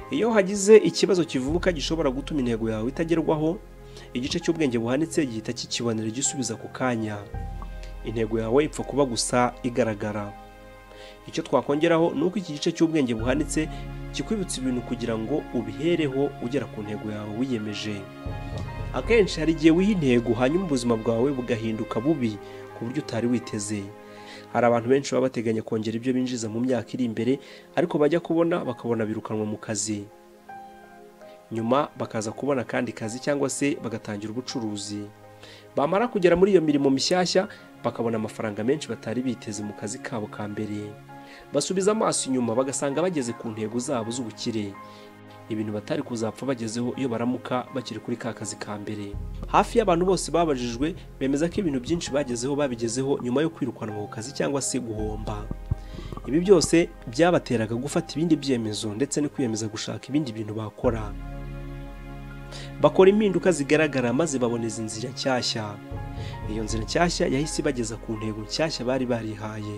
Iyo hagize ikibazo kivuka gishobora gutuma intego yawe itagerwaho, igice cy'ubwenge buhanitse gihita kikibonera igisubizo ako kanya. Intego yawe ipfa kuba gusa igaragara. Icyo twakongeraho ni uko iki gice cy'ubwenge buhanitse kikwibutsa ibintu kugira ngo ubihereho ugera ku ntego yawe wiyemeje. Akenshi hari igihe wiha intego hanyuma ubuzima bwawe bugahinduka bubi ku buryo utari witeze. Hari abantu benshi baba bateganya kongera ibyo binjiza mu myaka iri imbere, ariko bajya kubona bakabona birukanwa mu kazi. Nyuma bakaza kubona akandi kazi cyangwa se bagatangira ubucuruzi. Bamara kugera muri iyo mirimo mishyashya bakabona amafaranga menshi batari biteze mu kazi kabo ka mbere. Basubiza amaso inyuma bagasanga bageze ku ntego zabo z'ubukire, ibintu batari kuzapfa bagezeho iyo baramuka bakiri kuri ka kazi ka mbere. Hafi y'abantu bose babajijwe bemeza ko ibintu byinshi babigezeho nyuma yo kwirukanwa mu kazi cyangwa se guhomba. Ibi byose byabateraga gufata ibindi byemezo ndetse no kwiyemeza gushaka ibindi bintu bakora. Bakora impinduka zigaragara maze baboneza inzira nshyashya. Iyo nzira nshyashya yahise ibageza ku ntego nshyashya bari barihaye.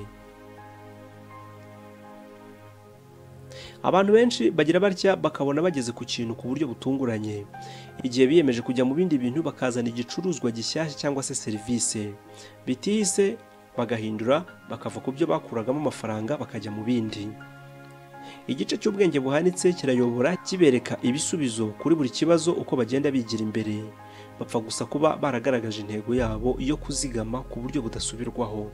Abantu benshi bagira batya bakabona bageze ku kintu ku buryo butunguranye. Igihe biyemeje kujya mu bindi bintu bakazana igicuruzwa gishyashya cyangwa se serivisi, bitihise bagahindura bakava ku byo bakuragamo amafaranga bakajya mu bindi. Igice cy'ubwenge buhanitse kirayobora kibereka ibisubizo kuri buri kibazo uko bagenda bigira imbere. Bapfa gusa kuba baragaragaje intego yabo iyo kuzigama ku buryo budasubirwaho.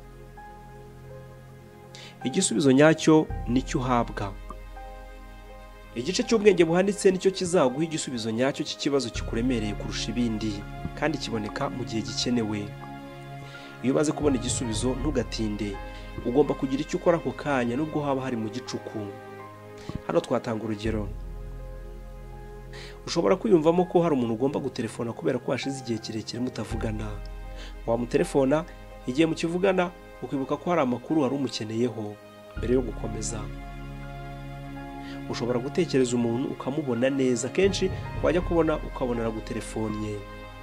Igisubizo nyacyo nicyo uhabwa. Igice cy'ubwenge buhanitse nicyo kizaguha igisubizo nyacyo cy'ikibazo kikuremereye kurusha ibindi, kandi kiboneka mu gihe gikenewe. Iyo umaze kubona igisubizo ntugatinde, ugomba kugira icyo ukora ako kanya nubwo haba hari mu gicuku. Hano twatanga urugero. Ushobora kwiyumvamo ko hari umuntu ugomba gutelefona kubera ko hashize igihe kirekire mutavugana. Wamutelefona, igihe mukivugana ukibuka ko hari amakuru wari umukeneyeho mbere yo gukomeza. Ushobora gutekereza umuntu ukamubona neza, kenshi wajya kubona ukabona aragutelefoniye.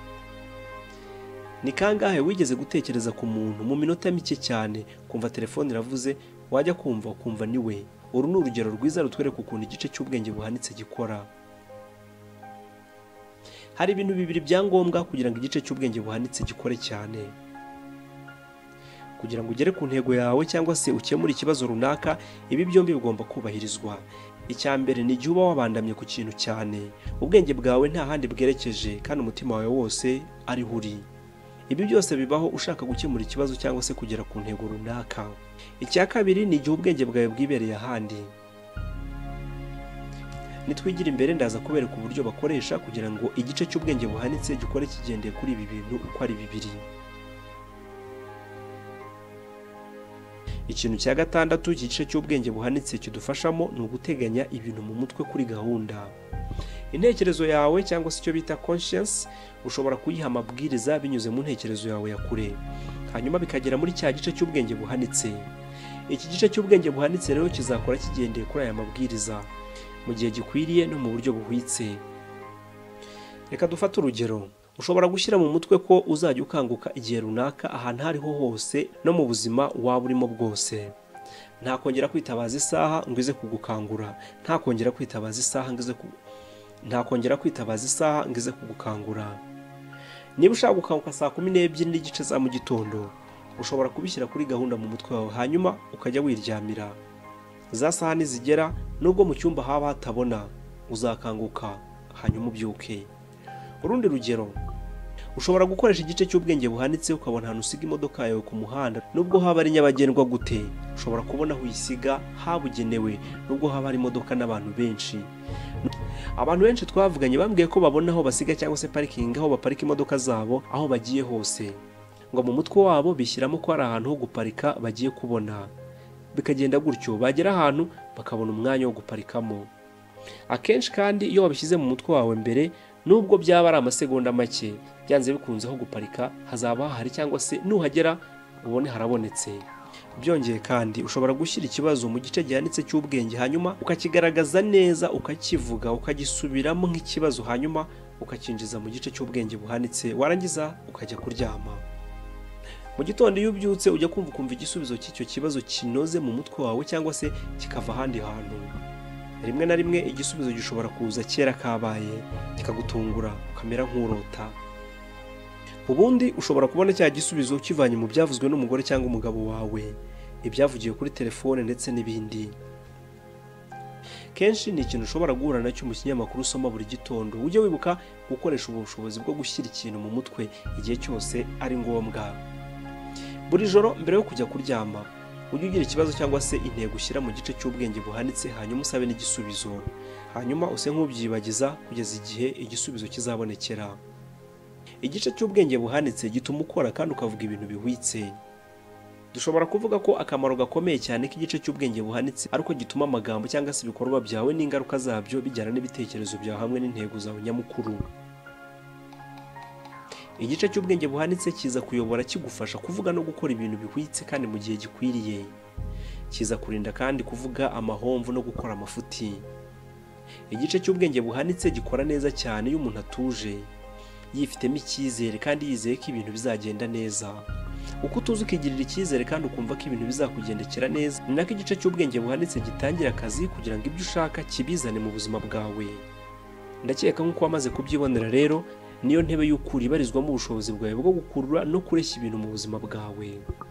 Ni kangahe wigeze gutekereza ku muntu mu minota mike cyane kumva telefone iravuze, wajya kumva ukumva ni we? Uru ni urugero rwiza rutwereka ukuntu igice cy'ubwenge buhanitse gikora. Hari ibintu bibiri bya ngombwa kugira ngo igice cy'ubwenge buhanitse gikore cyane. Kugira ngo ugere ku ntego yawe cyangwa se ukemure ikibazo runaka, ibi byombi bigomba kubahirizwa. Icya mbere ni igihe uba wabandamye ku kintu cyane, ubwenge bwawe nta handi bwerekeje kandi umutima wawe wose ari uri. Ibi byose bibaho ushaka gukemura ikibazo cyangwa se kugera ku ntego runaka. Icya kabiri ni igihe ubwenge bwawe bwibereye ahandi. Nitwigira imbere ndaza kubereka uburyo bakoresha kugira ngo igice cy'ubwenge buhanitse gikore kigendeye kuri ibi bintu uko ari bibiri. Ikintu cya gatandatu igice cy'ubwenge buhanitse kidufashamo ni uguteganya ibintu mu mutwe kuri gahunda. Intekerezo yawe cyangwa se icyo bita conscience ushobora kuyiha amabwiriza binyuze mu ntekerezo yawe ya kure, hanyuma bikagera muri cya gice cy'ubwenge buhanitse. Iki gice cy'ubwenge buhanitse rero kizakora kigendeye kuri aya mabwiriza mu gihe gikwiriye no mu buryo buhwitse. Reka dufate urugero. Ushobora gushyira mu mutwe ko uzajya ukanguka igihe runaka ahantu hariho hose no mu buzima waba urimo bwose. Nta kongera kwitabaza isaha ngo ize kugukangura, nta kongera kwitabaza isaha ngo ize kugukangura. Niba ushaka gukanguka saa 12 n'igice za mu gitondo, ushobora kubishyira kuri gahunda mu mutwe wawe hanyuma ukajya wiryamira. Za saha nizigera nubwo mu cyumba haba hatabona, uzakanguka hanyuma ubyuke. Urundi rugero, ushobora gukoresha igice cy'ubwenge buhanitse ukabona ahantu usiga imodoka yawe ku muhanda nubwo haba ari nyabagendwa gute. Ushobora kubona aho uyisiga habugenewe nubwo haba hari imodoka n'abantu benshi. Abantu benshi twavuganye bambwiye ko babona aho basiga cyangwa se parking, aho baparika imodoka zabo aho bagiye hose, ngo mu mutwe wabo bishyiramo ko hari ahantu ho guparika bagiye kubona. Bikagenda gutyo bagera ahantu bakabona umwanya wo guparikamo. Akenshi kandi iyo wabishyize mu mutwe wawe mbere, nubwo byaba ari amasegonda make, byanze bikunze aho guparika hazaba hahari cyangwa se nuhagera ubone harabonetse. Byongeye kandi ushobora gushyira ikibazo mu gice gihanitse cy'ubwenge hanyuma ukakigaragaza neza, ukakivuga, ukagisubiramo nk'ikibazo hanyuma ukakinjiza mu gice cy'ubwenge buhanitse, warangiza ukajya kuryama. Mu gitondo iyo ubyutse ujya kumva igisubizo cy'icyo kibazo kinoze mu mutwe wawe cyangwa se kikava ahandi hantu. rimwe na rimwe igisubizo gishobora kuza kera kabaye kikagutungura ukamera nk'urota. Ubundi ushobora kubona cya gisubizo kivanye mu byavuzwe n'umugore cyangwa umugabo wawe, ibyavugiwe kuri telefone ndetse n'ibindi. Kenshi ni ikintu ushobora guhura nacyo mu kinyamakuru usoma buri gitondo. Ujye wibuka gukoresha ubu bushobozi bwo gushyira ikintu mu mutwe igihe cyose ari ngombwa. Buri joro mbere yo kujya kuryama ujye ugira ikibazo cyangwa se intego ushyira mu gice cy'ubwenge buhanitse, hanyuma usabe n'igisubizo, hanyuma use nk'ubyibagiza kugeza igihe igisubizo kizabonekera. Igice cy'ubwenge buhanitse gituma ukora kandi ukavuga ibintu bihwitse. Dushobora kuvuga ko akamaro gakomeye cyane k'igice cy'ubwenge buhanitse ari uko gituma amagambo cyangwa se ibikorwa byawe n'ingaruka zabyo bijyana n'ibitekerezo byawe hamwe n'intego zawe nyamukuru. Igice cy'ubwenge buhanitse kiza kuyobora kigufasha kuvuga no gukora ibintu bihwitse kandi mu gihe gikwiriye. Kiza kurinda kandi kuvuga amahomvu no gukora amafuti. Igice cy'ubwenge buhanitse gikora neza cyane iyo umuntu atuje, yifitemo icyizere kandi yizeye ko ibintu bizagenda neza. Uko utuze ukigirira icyizere kandi ukumva ko ibintu bizakugendekera neza, ni nako igice cy'ubwenge buhanitse gitangira akazi kugira ngo ibyo ushaka kibizane mu buzima bwawe. Ndakeka nk'uko wamaze kubyibonera rero, niyo ntebe y'ukuri ibarizwamo ubushobozi bwawe bwo gukurura no kureshya ibintu mu buzima bwawe.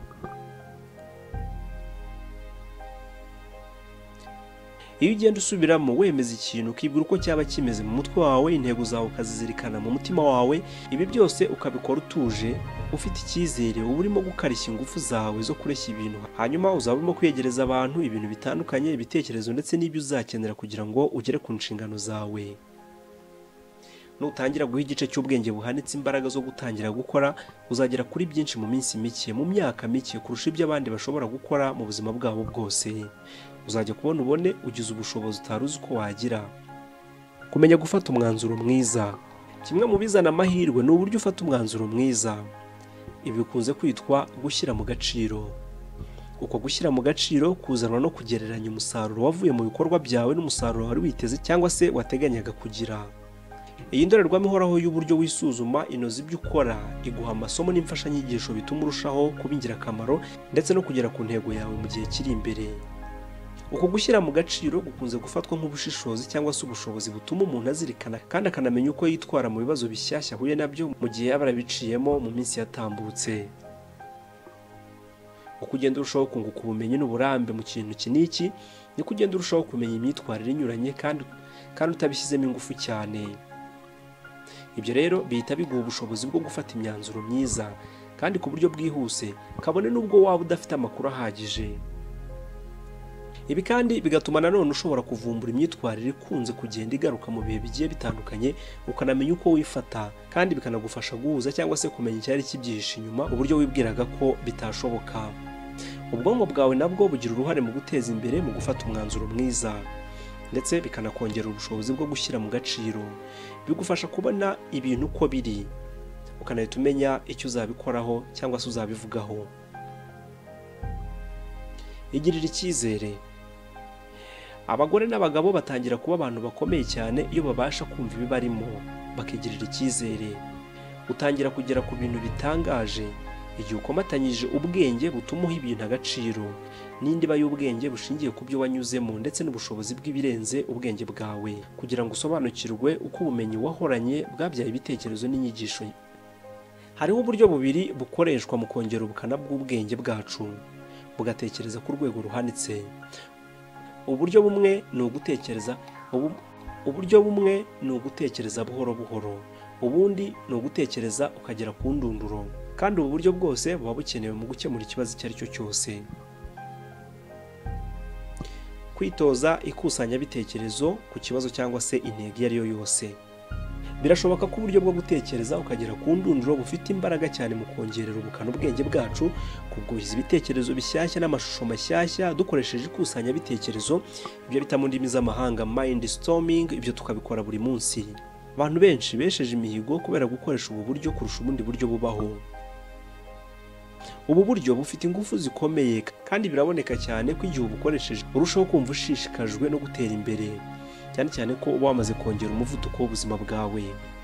Iyo ugenda usubiramo wemeza ikintu ukibwira uko cyaba kimeze mu mutwe wawe, intego zawe ukazizirikana mu mutima wawe, ibi byose ukabikora utuje ufite icyizere, uba urimo gukarishya ingufu zawe zo kureshya ibintu. Hanyuma uzaba urimo kwegereza abantu ibintu bitandukanye, ibitekerezo ndetse n'ibyo uzakenera kugira ngo ugere ku nshingano zawe. Nutangira guha igice cy'ubwenge buhanitse imbaraga zo gutangira gukora, uzagera kuri byinshi mu minsi mike, mu myaka mike kurusha ibyo abandi bashobora gukora mu buzima bwabo bwose. Uzajya kubona ubone ugize ubushobozi utari uzi uko wagira. Kumenya gufata umwanzuro mwiza. Kimwe mu bizana amahirwe ni uburyo ufata umwanzuro mwiza. Ibi bikunze kwitwa gushyira mu gaciro. Uko gushyira mu gaciro kuzanwa no kugereranya umusaruro wavuye mu bikorwa byawe n'umusaruro wari witeze cyangwa se wateganyaga kugira. Iyi ndorerwamo ihoraho y'uburyo wisuzuma inoza ibyo ukora, iguha amasomo n'imfashanyigisho bituma urushaho kuba ingirakamaro ndetse no kugera ku ntego yawe mu gihe kiri imbere. Uko gushyira mu gaciro gukunze gufatwa nk'ubushishozi cyangwa se ubushobozi butuma umuntu azirikana kandi akanamenya uko yitwara mu bibazo bishyashya ahuye nabyo mu gihe yaba yarabiciyemo mu minsi yatambutse. Uko ugenda urushaho kunguka ubumenyi n'uburambe mu kintu iki n'iki, niko ugenda urushaho kumenya imyitwarire inyuranye kandi utabishyizemo ingufu cyane. Ibyo rero bihita biguha ubushobozi bwo gufata imyanzuro myiza kandi ku buryo bwihuse, kabone n'ubwo waba udafite amakuru ahagije. Ibi kandi bigatuma nanone ushobora kuvumbura imyitwarire ikunze kugenda igaruka mu bihe bigiye bitandukanye, ukanamenya uko wifata kandi bikanagufasha guhuza cyangwa se kumenya icyari kibyihishe inyuma uburyo wibwiraga ko bitashoboka. Ubwonko bwawe nabwo bugira uruhare mu guteza imbere mu gufata umwanzuro mwiza, ndetse bikanakongera ubushobozi bwo gushyira mu gaciro. Bigufasha kubona ibintu uko biri, ukanahita umenya icyo uzabikoraho cyangwa se uzabivugaho. Igirira icyizere. Abagore n'abagabo batangira kuba abantu bakomeye cyane iyo babasha kumva ibibarimo bakigirira icyizere. Utangira kugera ku bintu bitangaje igihe ukomatanyije ubwenge butuma uha ibintu agaciro n'indiba y'ubwenge bushingiye ku byo wanyuzemo ndetse n'ubushobozi bw'ibirenze ubwenge bwawe, kugira ngo usobanukirwe uko ubumenyi wahoranye bwabyaye ibitekerezo n'inyigisho. Hariho uburyo bubiri bukoreshwa mu kongera ubukana bw'ubwenge bwacu bugatekereza ku rwego ruhanitse. Uburyo bumwe ni ugutekereza buhoro buhoro, ubundi ni ugutekereza ukagera ku ndunduro, kandi ubu buryo bwose buba bukenewe mu gukemura ikibazo icyo ari cyo cyose. Kwitoza ikusanyabitekerezo ku kibazo cyangwa se intego iyo ari yo yose. Birashoboka ko uburyo bwo gutekereza ukagera ku ndunduro bufite imbaraga cyane mu kongerera ubukana ubwenge bwacu, kubwuhiza ibitekerezo bishyashya n'amashusho mashyashya dukoresheje ikusanyabitekerezo, ibyo bita mu ndimi z'amahanga mindstorming. Ibyo tukabikora buri munsi. Abantu benshi besheje imihigo kubera gukoresha ubu buryo kurusha ubundi buryo bubaho. Ubu buryo bufite ingufu zikomeye kandi biraboneka cyane ko igihe ubukoresheje urushaho kumva ushishikajwe no gutera imbere, cyane cyane ko uba wamaze kongera umuvuduko w'ubuzima bwawe.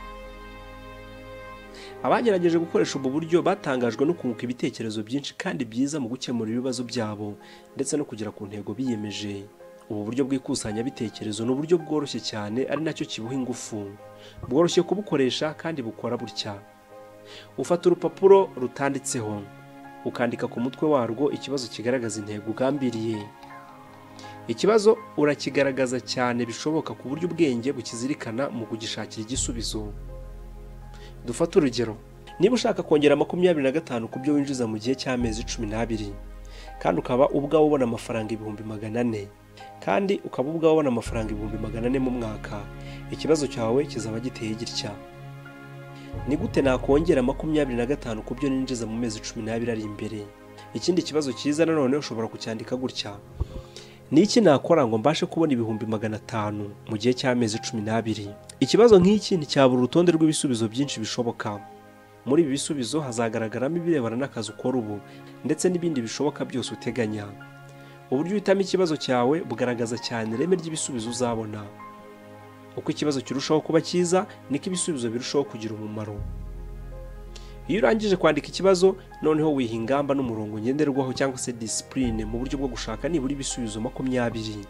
Abagerageje gukoresha ubu buryo batangajwe no kunguka ibitekerezo byinshi kandi byiza mu gukemura ibibazo byabo ndetse no kugera ku ntego biyemeje. Ubu buryo bw'ikusanyabitekerezo ni uburyo bworoshye cyane, ari nacyo kibuha ingufu. Bworoshye kubukoresha kandi bukora butya: ufata urupapuro rutanditseho, ukandika ku mutwe warwo ikibazo kigaragaza intego ugambiriye. Ikibazo urakigaragaza cyane bishoboka ku buryo ubwenge bukizirikana mu kugishakira igisubizo. Dufate urugero: niba ushaka kongera 25 ku byo winjiza mu gihe cy'amezi 12, kandi ukaba ubwawe ubona amafaranga 400,000, kandi ukaba ubwawe ubona amafaranga 400,000 mu mwaka, ikibazo cyawe kizaba giteye gitya: ni gute nakongera 25 ku byo ninjiza mu mezi 12 ari imbere? Ikindi kibazo cyiza nanone ushobora kucyandika gutya: ni iki nakora ngo mbashe kubona 500,000 mu gihe cy'amezi 12? Ikibazo nk'iki nticyabura urutonde rw'ibisubizo byinshi bishoboka. Muri ibi bisubizo hazagaragaramo ibirebana n'akazi ukora ubu ndetse n'ibindi bishoboka byose uteganya. Uburyo uhitamo ikibazo cyawe bugaragaza cyane ireme ry'ibisubizo uzabona. Uko ikibazo kirushaho kuba cyiza, niko ibisubizo birushaho kugira umumaro. Iyo urangije kwandika ikibazo, noneho wiha ingamba n'umurongo ngenderwaho cyangwa se discipline mu buryo bwo gushaka nibura ibisubizo 20.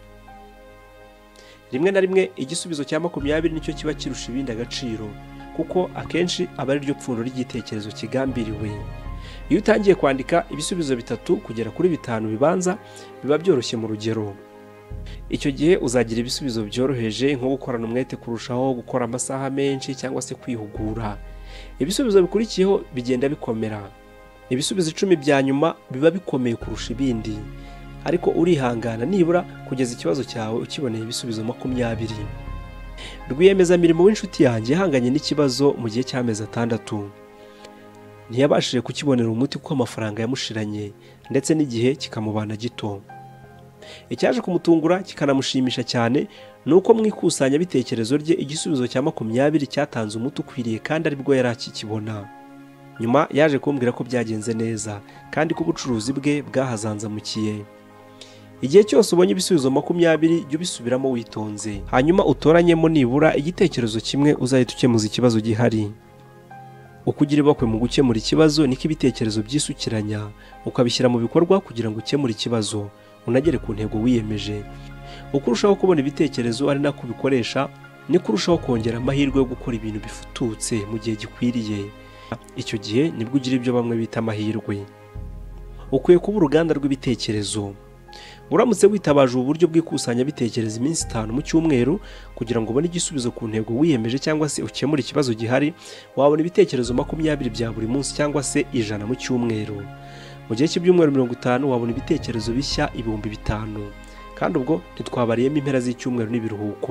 Rimwe na rimwe igisubizo cya 20 nicyo kiba kirusha ibindi agaciro, kuko akenshi aba ari ryo pfundo ry'igitekerezo kigambiriwe. Iyo utangiye kwandika ibisubizo 3 kugera kuri 5 bibanza, biba byoroshye mu rugero. Icyo gihe uzagira ibisubizo byoroheje nko gukorana umwete kurushaho, gukora amasaha menshi cyangwa se kwihugura. Ibisubizo bikurikiyeho bigenda bikomera. Ibisubizo 10 bya nyuma biba bikomeye kurusha ibindi, ariko urihangana nibura kugeza ikibazo cyawe ukiboneye ibisubizo 20. Rwiyemezamirimo w'inshuti yanjye yahanganye n'ikibazo mu gihe cy'amezi 6. Ntiyabashije kukibonera umuti kuko amafaranga yamushiranye ndetse n'igihe kikamubana gito. Icyaje kumutungura kikanamushimisha cyane nuko mu ikusanyabitekerezo rye igisubizo cya 20 cyatanze umuti ukwiriye kandi aribwo yari akikibona. Nyuma yaje kumbwira ko byagenze neza kandi ko ubucuruzi bwe bwahazanzamukiye. Igihe cyose ubonye ibisubizo 20 jya ubisubiramo witonze, hanyuma utoranyemo nibura igitekerezo kimwe uzahita ukemuza ikibazo gihari. Ukugira ibakwe mu gukemura ikibazo niko ibitekerezo byisukiranya, ukabishyira mu bikorwa kugira ngo ukemure ikibazo unagere ku ntego wiyemeje. Uko urushaho kubona ibitekerezo ari nako ubikoresha, niko urushaho kongera amahirwe yo gukora ibintu bifututse mu gihe gikwiriye. Icyo gihe nibwo ugira ibyo bamwe bita amahirwe. Ukwiye kuba uruganda rw'ibitekerezo. Uramutse witabaje ubu buryo bw'ikusanyabitekerezo iminsi 5 mu cyumweru kugira ngo ubone igisubizo ku ntego wiyemeje cyangwa se ukemure ikibazo gihari, wabona ibitekerezo 20 bya buri munsi cyangwa se 100 mu cyumweru. Mu gihe cy'ibyumweru 50 wabona ibitekerezo bishya 5,000, kandi ubwo ntitwabariyemo impera z'icyumweru n'ibiruhuko.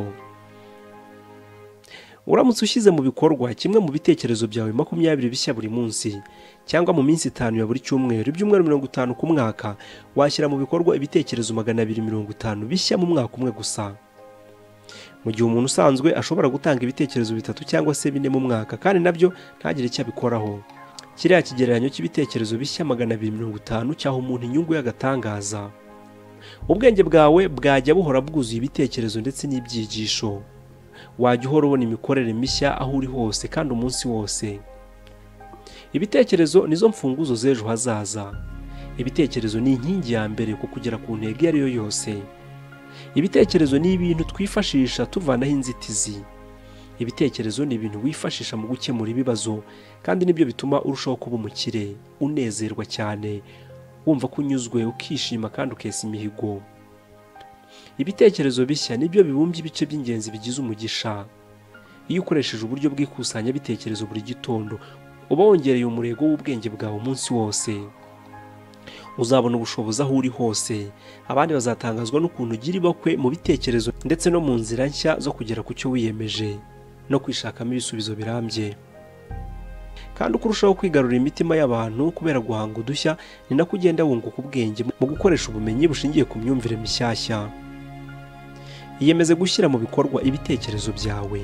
Uramutse ushyize mu bikorwa kimwe mu bitekerezo byawe 20 bishya buri munsi cyangwa mu minsi 5 ya buri cyumweru, ibyumweru 50 ku mwaka, washyira mu bikorwa ibitekerezo 250 bishya mu mwaka umwe gusa. Mu gihe umuntu usanzwe ashobora gutanga ibitekerezo 3 cyangwa se 4 mu mwaka kandi nabyo ntagire icyo abikoraho, kiriya kigereranyo cy'ibitekerezo bishya 250 cyaho umuntu inyungu y'agatangaza. Ubwenge bwawe bwajya buhora bwuzuye ibitekerezo ndetse n'ibyigisho. Wajya uhora ubona imikorere mishya aho uri hose kandi umunsi wose. Ibitekerezo nizo mfunguzo z'ejo hazaza. Ibitekerezo ni inkingi ya mbere ku kugera ku ntego iyo ari yo yose. Ibitekerezo ni ibintu twifashisha tuvanaho inzitizi. Ibitekerezo ni ibintu wifashisha mu gukemura ibibazo, kandi nibyo bituma urushaho kuba umukire, unezerwa cyane, wumva ko unyuzwe, ukishima kandi ukesa imihigo. Ibitekerezo bishya nibyo bibumbye ibice by'ingenzi bigize umugisha. Iyo ukoresheje uburyo bw'ikusanyabitekerezo buri gitondo, uba wongereye umurego w'ubwenge bwawe umunsi wose. Uzabona ubushobozi aho uri hose, abandi bazatangazwa n'ukuntu ugira ibakwe mu bitekerezo ndetse no mu nzira nshya zo kugera ku cyo wiyemeje no kwishakamo ibisubizo birambye. Kandi uko urushaho kwigarurira imitima y'abantu kubera guhanga udushya, ni nako ugenda wunguka ubwenge mu gukoresha ubumenyi bushingiye ku myumvire mishyashya. Iyemeze gushyira mu bikorwa ibitekerezo byawe.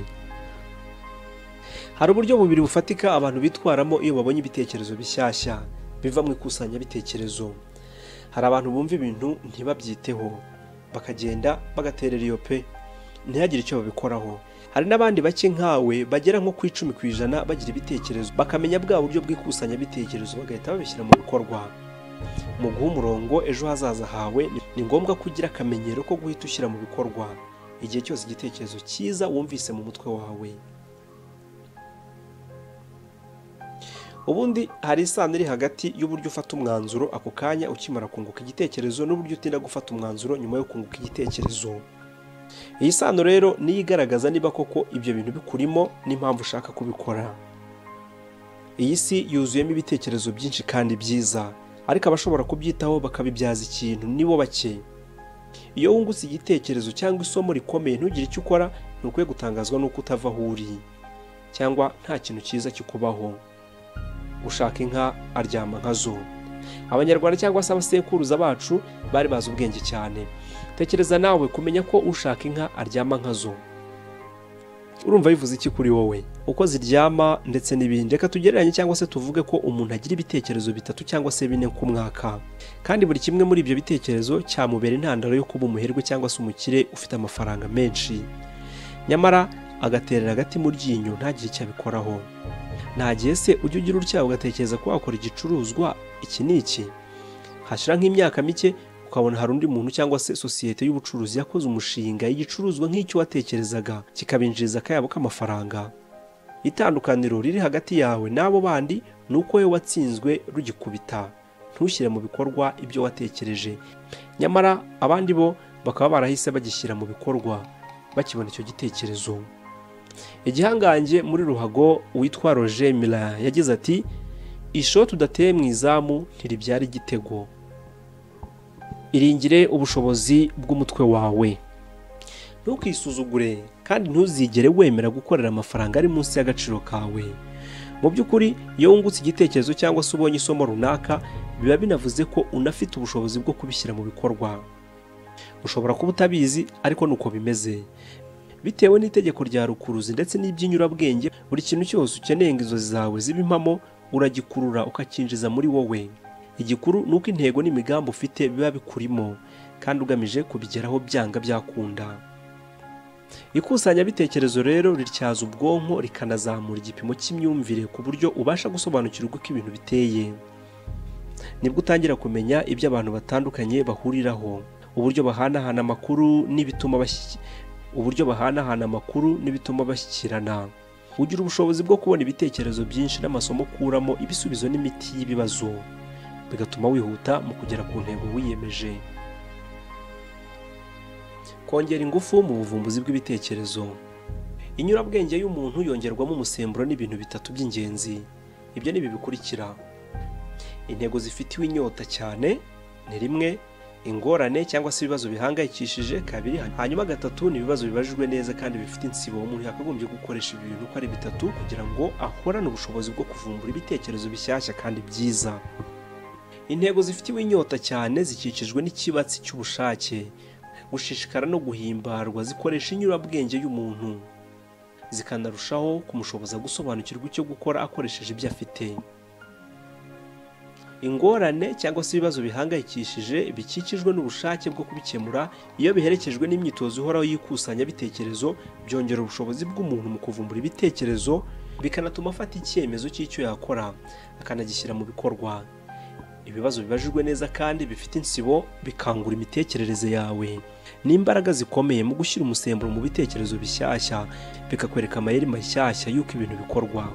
Hari uburyo bubiri bufatika abantu bitwaramo iyo babonye ibitekerezo bishyashya biva mu ikusanyabitekerezo. Hari abantu bumva ibintu ntibabyiteho, bakagenda bagaterera iyo pe, ntihagire icyo babikoraho. Hari n'abandi bake nkawe bagera nko ku 10% bagira ibitekerezo, bakamenya bwa buryo bw'ikusanyabitekerezo bagahita babishyira mu bikorwa. mu guha umurongo ejo hazaza hawe ni ngombwa ko ugira akamenyero ko guhita ushyira mu bikorwa igihe cyose igitekerezo cyiza wumvise mu mutwe wawe. Ubundi hari isano iri hagati y'uburyo ufata umwanzuro ako kanya ukimara kunguka igitekerezo n'uburyo utinda gufata umwanzuro nyuma yo kunguka igitekerezo. Iyi sano rero niyo igaragaza niba koko ibyo bintu bikurimo n'impamvu ushaka kubikora. Iyi si yuzuyemo ibitekerezo byinshi kandi byiza, ariko abashobora kubyitaho bakabibyaza ikintu nibo bake. Iyo wungutse igitekerezo cyangwa isomo rikomeye ntugire icyo ukora, ntukwiye gutangazwa n'uko utava aho uri cyangwa nta kintu cyiza kikubaho. Ushaka inka aryama nkazo. Abanyarwanda cyangwa se abasekuruza bacu bari bazi ubwenge cyane. Tekereza nawe kumenya ko ushaka inka aryama nkazo. Urumva bivuze iki kuri wowe? Uko ziryama ndetse n'ibindi. Reka tugereranye cyangwa se tuvuge ko umuntu agira ibitekerezo 3 cyangwa se 4 ku mwaka, kandi buri kimwe muri ibyo bitekerezo cyamubera intandaro yo kuba umuherwe cyangwa se umukire ufite amafaranga menshi. Nyamara agaterera agati mu ryinyo ntagire icyo abikoraho. Nta gihe se ujya ugira utya ugatekereza ko wakora igicuruzwa iki n'iki, hashira nk'imyaka mike ukabona hari undi muntu cyangwa se sosiyete y'ubucuruzi yakoze umushinga y'igicuruzwa nk'icyo watekerezaga kikabinjiriza akayabo k'amafaranga. Itandukaniro riri hagati yawe n'abo bandi ni uko wowe watsinzwe rugikubita, ntushyire mu bikorwa ibyo watekereje, nyamara abandi bo bakaba barahise bagishyira mu bikorwa bakibona icyo gitekerezo. Igihangange muri ruhago witwa Roger Mila yagize ati, ishoti udateye mu izamu ntiribyara igitego. Iringire ubushobozi bw'umutwe wawe. Ntukisuzugure kandi ntuzigere wemera gukorera amafaranga ari munsi y'agaciro kawe. Mu by'ukuri iyo wungutse igitekerezo cyangwa se ubonye isomo runaka, biba binavuze ko unafite ubushobozi bwo kubishyira mu bikorwa. Ushobora kuba utabizi ariko nuko bimeze. Bitewe n'itegeko rya rukuruzi ndetse n'iby'inyurabwenge, buri kintu cyose ukeneye ngo inzozi zawe zibe impamo uragikurura ukakinjiza muri wowe. Igikuru nuko intego n'imigambi ufite biba bikurimo kandi ugamije kubigeraho byanga byakunda. Ikusanya bitekerezo rero rityaza ubwonko rikanazamura igipimo cy'imyumvire ku buryo ubasha gusobanukirwa uko ibintu biteye. Nibwo utangira kumenya ibyo abantu batandukanye bahuriraho, uburyo bahanahana amakuru n'ibituma bashyikirana. Ugira ubushobozi bwo kubona ibitekerezo byinshi n'amasomo kuramo ibisubizo n'imiti y'ibibazo, bigatuma wihuta mu kugera ku ntego wiyemeje. Kongera ingufu mu buvumbuzi bw'ibitekerezo. Inyurabwenge y'umuntu yongerwamo umusemburo n'ibintu 3 by'ingenzi. Ibyo nibi bikurikira: intego zifitiwe inyota cyane ni 1, ingorane cyangwa se ibibazo bihangayikishije 2, hanyuma 3 ni ibibazo bibajijwe neza kandi bifite insibo. Umuntu yakagombye gukoresha ibintu uko ari 3 kugira ngo ahorane ubushobozi bwo kuvumbura ibitekerezo bishyashya kandi byiza. Intego zifitiwe inyota cyane zikikijwe n'ikibatsi cy'ubushake, gushishikara no guhimbarwa. Zikoresha inyurabwenge y'umuntu, zikanarushaho kumushoboza gusobanukirwa icyo gukora akoresheje ibyo afite. Ingorane cyangwa se ibibazo bihangayikishije bikikijwe n'ubushake bwo kubikemura. Iyo biherekejwe n'imyitozo ihoraho yikusanya bitekerezo, byongera ubushobozi bw'umuntu mu kuvumbura ibitekerezo, bikanatuma afata icyemezo cy'icyo yakora akanagishyira mu bikorwa. Ibibazo bibajijwe neza kandi bifite insibo bikangura imitekerereze yawe. Ni imbaraga zikomeye mu gushyira umusemburo mu bitekerezo bishyashya, bikakwereka amayeri mashyashya y'uko ibintu bikorwa.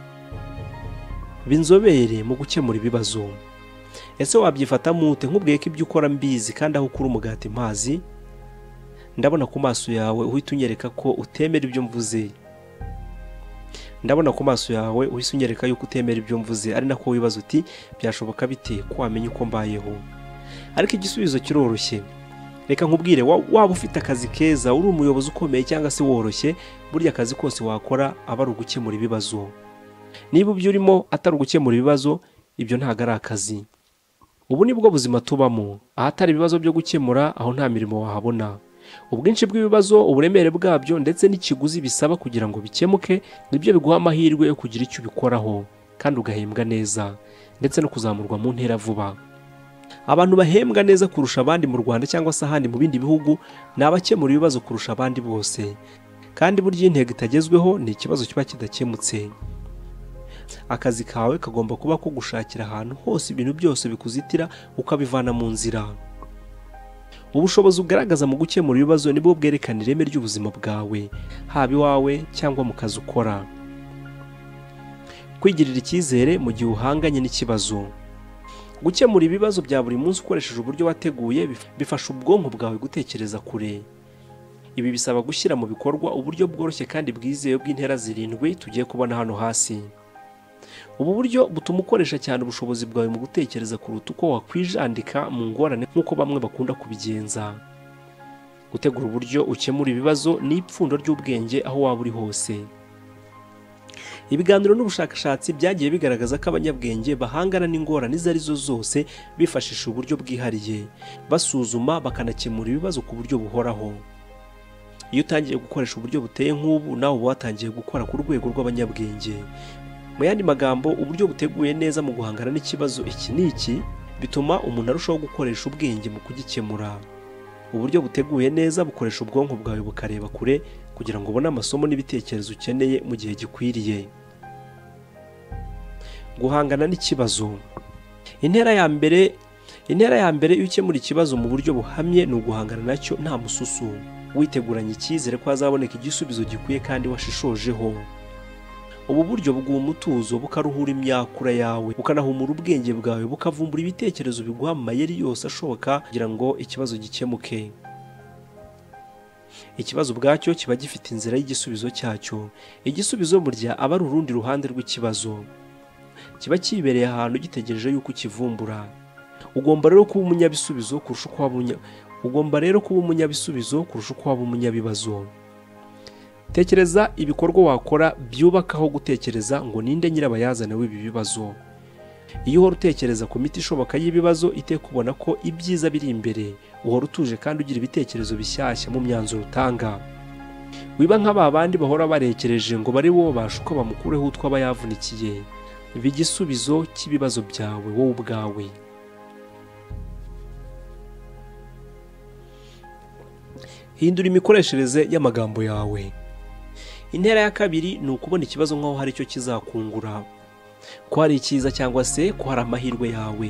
Binzobere mu gukemura ibibazo. Ese wabyifata mute nkubwiye ko ibyo ukora mbizi kandi aho ukura umugati mpazi? Ndabona ku maso yawe uhita unyereka ko utemera ibyo mvuze. Ndabona ku maso yawe uhise unyereka yuko utemera ibyo mvuze, ari nako wibaza uti byashoboka bite ko wamenye uko mbayeho. Ariko igisubizo kiroroshye. Reka nkubwire, waba ufite akazi keza, uri umuyobozi ukomeye cyangwa se woroshye, burya akazi kose wakora aba ari ugukemura ibibazo. Niba ibyo urimo atari ugukemura ibibazo, ibyo ntago ari akazi. Ubu nibwo buzima tubamo, ahatari ibibazo byo gukemura, aho nta mirimo wahabona. Ubwinshi bw'ibibazo, uburemere bwabyo ndetse n'ikiguzi bisaba kugira ngo bikemuke, nibyo biguha amahirwe yo kugira icyo ubikoraho kandi ugahembwa neza ndetse no kuzamurwa mu ntera vuba. Abantu bahembwa neza kurusha abandi mu Rwanda cyangwa se ahandi mu bindi bihugu ni abakemura ibibazo kurusha abandi bose. Kandi burya intego itagezweho ni ikibazo kiba kidakemutse. Akazi kawe kagomba kuba ko gushakira ahantu hose ibintu byose bikuzitira ukabivana mu nzira. Ubushobozi ugaragaza mu gukemura ibibazo nibwo bwerekana ireme ry'ubuzima bwawe, haba iwawe cyangwa mu kazi ukora. Kwigirira icyizere mu gihe uhanganye n'ikibazo. Gukemura ibibazo bya buri munsi ukoresheje uburyo wateguye bifasha ubwonko bwawe gutekereza kure. Ibi bisaba gushyira mu bikorwa uburyo bworoshye kandi bwizewe bw'intera 7 tugiye kubona hano hasi. Ubu buryo butuma ukoresha cyane ubushobozi bwawe mu gutekereza kuruta uko wakwijandika mu ngorane nk'uko bamwe bakunda kubigenza. Gutegura uburyo ukemura ibibazo ni ipfundo ry'ubwenge aho waba uri hose. Ibiganiro n'ubushakashatsi byagiye bigaragaza ko abanyabwenge bahangana n'ingorane izo arizo zose bifashisha uburyo bwihariye, basuzuma bakanakemura ibibazo ku buryo buhoraho. Iyo utangiye gukoresha uburyo buteye nk'ubu, nawe uba watangiye gukora ku rwego rw'abanyabwenge. Mu yandi magambo, uburyo buteguye neza mu guhangana n'ikibazo iki n'iki bituma umuntu arushaho gukoresha ubwenge mu kugikemura. Uburyo buteguye neza bukoresha ubwonko bwawe bukareba kure kugira ngo ubone amasomo n'ibitekerezo ukeneye mu gihe gikwiriye. Guhangana n'ikibazo. Intera ya mbere iyo ukemura ikibazo mu buryo buhamye ni uguhangana nacyo nta mususu, witeguranye icyizere ko hazaboneka igisubizo gikwiye kandi washishojeho. Ubu buryo buguha umutuzo, bukaruhura imyakura yawe, bukanahumura ubwenge bwawe, bukavumbura ibitekerezo biguha amayeri yose ashoboka kugira ngo ikibazo gikemuke. Ikibazo ubwacyo kiba gifite inzira y'igisubizo cyacyo. Igisubizo burya aba ari urundi ruhande rw'ikibazo, kiba kibereye ahantu gitegereje yuko ukivumbura. Ugomba rero kuba umunyabisubizo kurusha uko waba umunyabibazo. Tekereza ibikorwa wakora byubakaho gutekereza ngo ninde nyirabayazana w'ibi bibazo. Iyo uhora utekereza ku miti ishoboka y'ibibazo, iteka ubona ko ibyiza biri imbere, uhora utuje kandi ugira ibitekerezo bishyashya mu myanzuro utanga. Wiba nk'aba bandi bahora barekereje ngo bari bo bashuka bamukureho utwo aba yavunikiye. Ibi igisubizo cy'ibibazo byawe wowe ubwawe. Hindura imikoreshereze y'amagambo yawe. Intera ya kabiri ni ukubona ikibazo nk'aho hari icyo kizakungura, ko hari icyiza cyangwa se ko hari amahirwe yawe.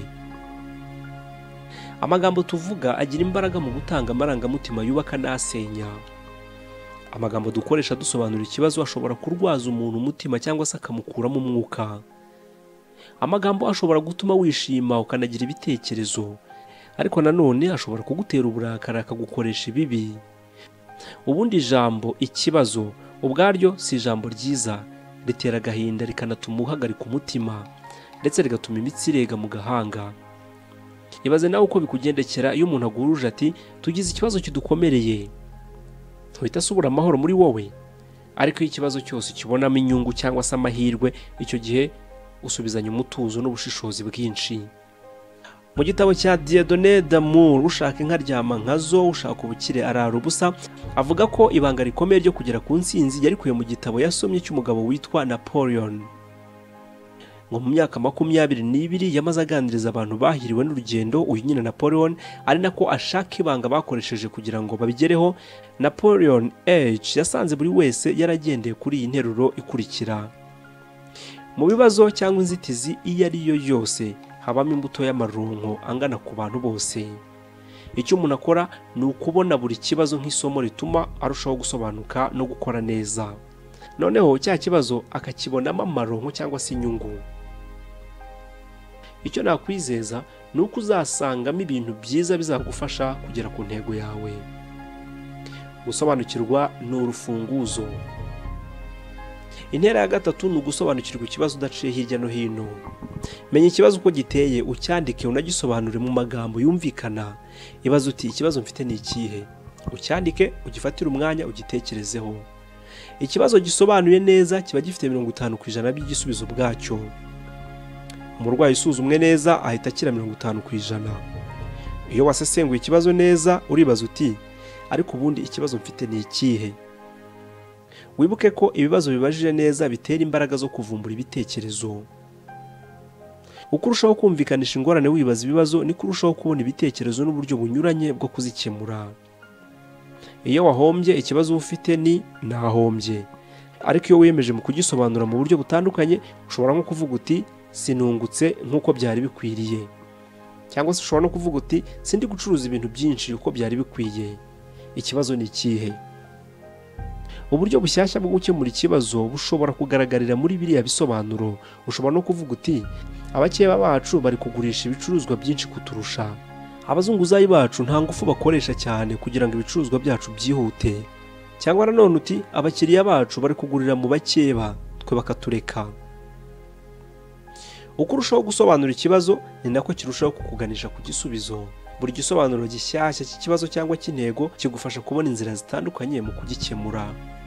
Amagambo tuvuga agira imbaraga mu gutanga amarangamutima yubaka n'asenya. Amagambo dukoresha dusobanura ikibazo ashobora kurwaza umuntu umutima cyangwa se akamukuramo umwuka. Amagambo ashobora gutuma wishima ukanagira ibitekerezo, ariko nanone ashobora kugutera uburakari akagukoresha ibibi. Ubundi ijambo ikibazo ubwaryo si ijambo ryiza, ritera agahinda rikanatuma uhagarika umutima ndetse rigatuma imitsi irega mu gahanga. Ibaze nawe uko bikugendekera iyo umuntu aguruje ati tugize ikibazo kidukomereye, uhita asubura amahoro muri wowe. Ariko iyo ikibazo cyose kibonamo inyungu cyangwa se amahirwe, icyo gihe usubizanya umutuzo n'ubushishozi bwinshi. Mu gitabo cya Dieudonné d'Amour, ushaka inka ryama nkazo, ushaka ubukire arara ubusa, avuga ko ibanga rikomeye ryo kugera ku ntsinzi yarikuye mu gitabo yasomye cy'umugabo witwa Napoleon. Ngo mu myaka 22 yamaze aganiriza abantu bahiriwe n'urugendo, uyu nyine Napoleon ari nako ashaka ibanga bakoresheje kugira ngo babigereho. Napoleon H yasanze buri wese yaragendeye kuri iyi nteruro ikurikira: mu bibazo cyangwa inzitizi iyo ari yo yose habamo imbuto y'amaronko angana ku bantu bose. Icyo umuntu akora ni ukubona buri kibazo nk'isomo rituma arushaho gusobanuka no gukora neza, noneho cya kibazo akakibonamo amaronko cyangwa se inyungu. Icyo nakwizeza ni uko uzasangamo ibintu byiza bizagufasha kugera ku ntego yawe. Gusobanukirwa ni urufunguzo. Intera ya gatatu ni ugusobanukirwa ikibazo udaciye hirya no hino. Menya ikibazo uko giteye, ucyandike unagisobanure mu magambo yumvikana. Ibaze uti ikibazo mfite ni ikihe, ucyandike ugifatire umwanya ugitekerezeho. Ikibazo gisobanuye neza kiba gifite 50% by'igisubizo bwacyo. Umurwayi usuzumwe neza ahita akira 50%. Iyo wasesenguye ikibazo neza uribaza uti ariko ubundi ikibazo mfite ni ikihe. Wibuke ko ibibazo bibajije neza bitera imbaraga zo kuvumbura ibitekerezo. Uko urushaho kumvikanisha ingorane wibaza ibibazo, niko urushaho kubona ibitekerezo n'uburyo bunyuranye bwo kuzikemura. Iyo wahombye ikibazo ufite ni nahombye. ariko iyo wiyemeje mu kugisobanura mu buryo butandukanye ushobora nko kuvuga uti sinungutse nk'uko byari bikwiriye, cyangwa se ushobora no kuvuga uti sindi gucuruza ibintu byinshi uko byari bikwiye, ikibazo ni ikihe? Uburyo bushyashya bwo gukemura ikibazo bushobora kugaragarira muri biriya bisobanuro. Ushobora no kuvuga uti abakeba bacu bari kugurisha ibicuruzwa byinshi kuturusha, abazunguzayi bacu nta ngufu bakoresha cyane kugira ngo ibicuruzwa byacu byihute, cyangwa nanone uti abakiriya bacu bari kugurira mu bakeba twe bakatureka. Uko urushaho gusobanura ikibazo ni nako kirushaho kukuganisha ku gisubizo. Buri gisobanuro gishyashya cy'ikibazo cyangwa cy'intego kigufasha kubona inzira zitandukanye mu kugikemura.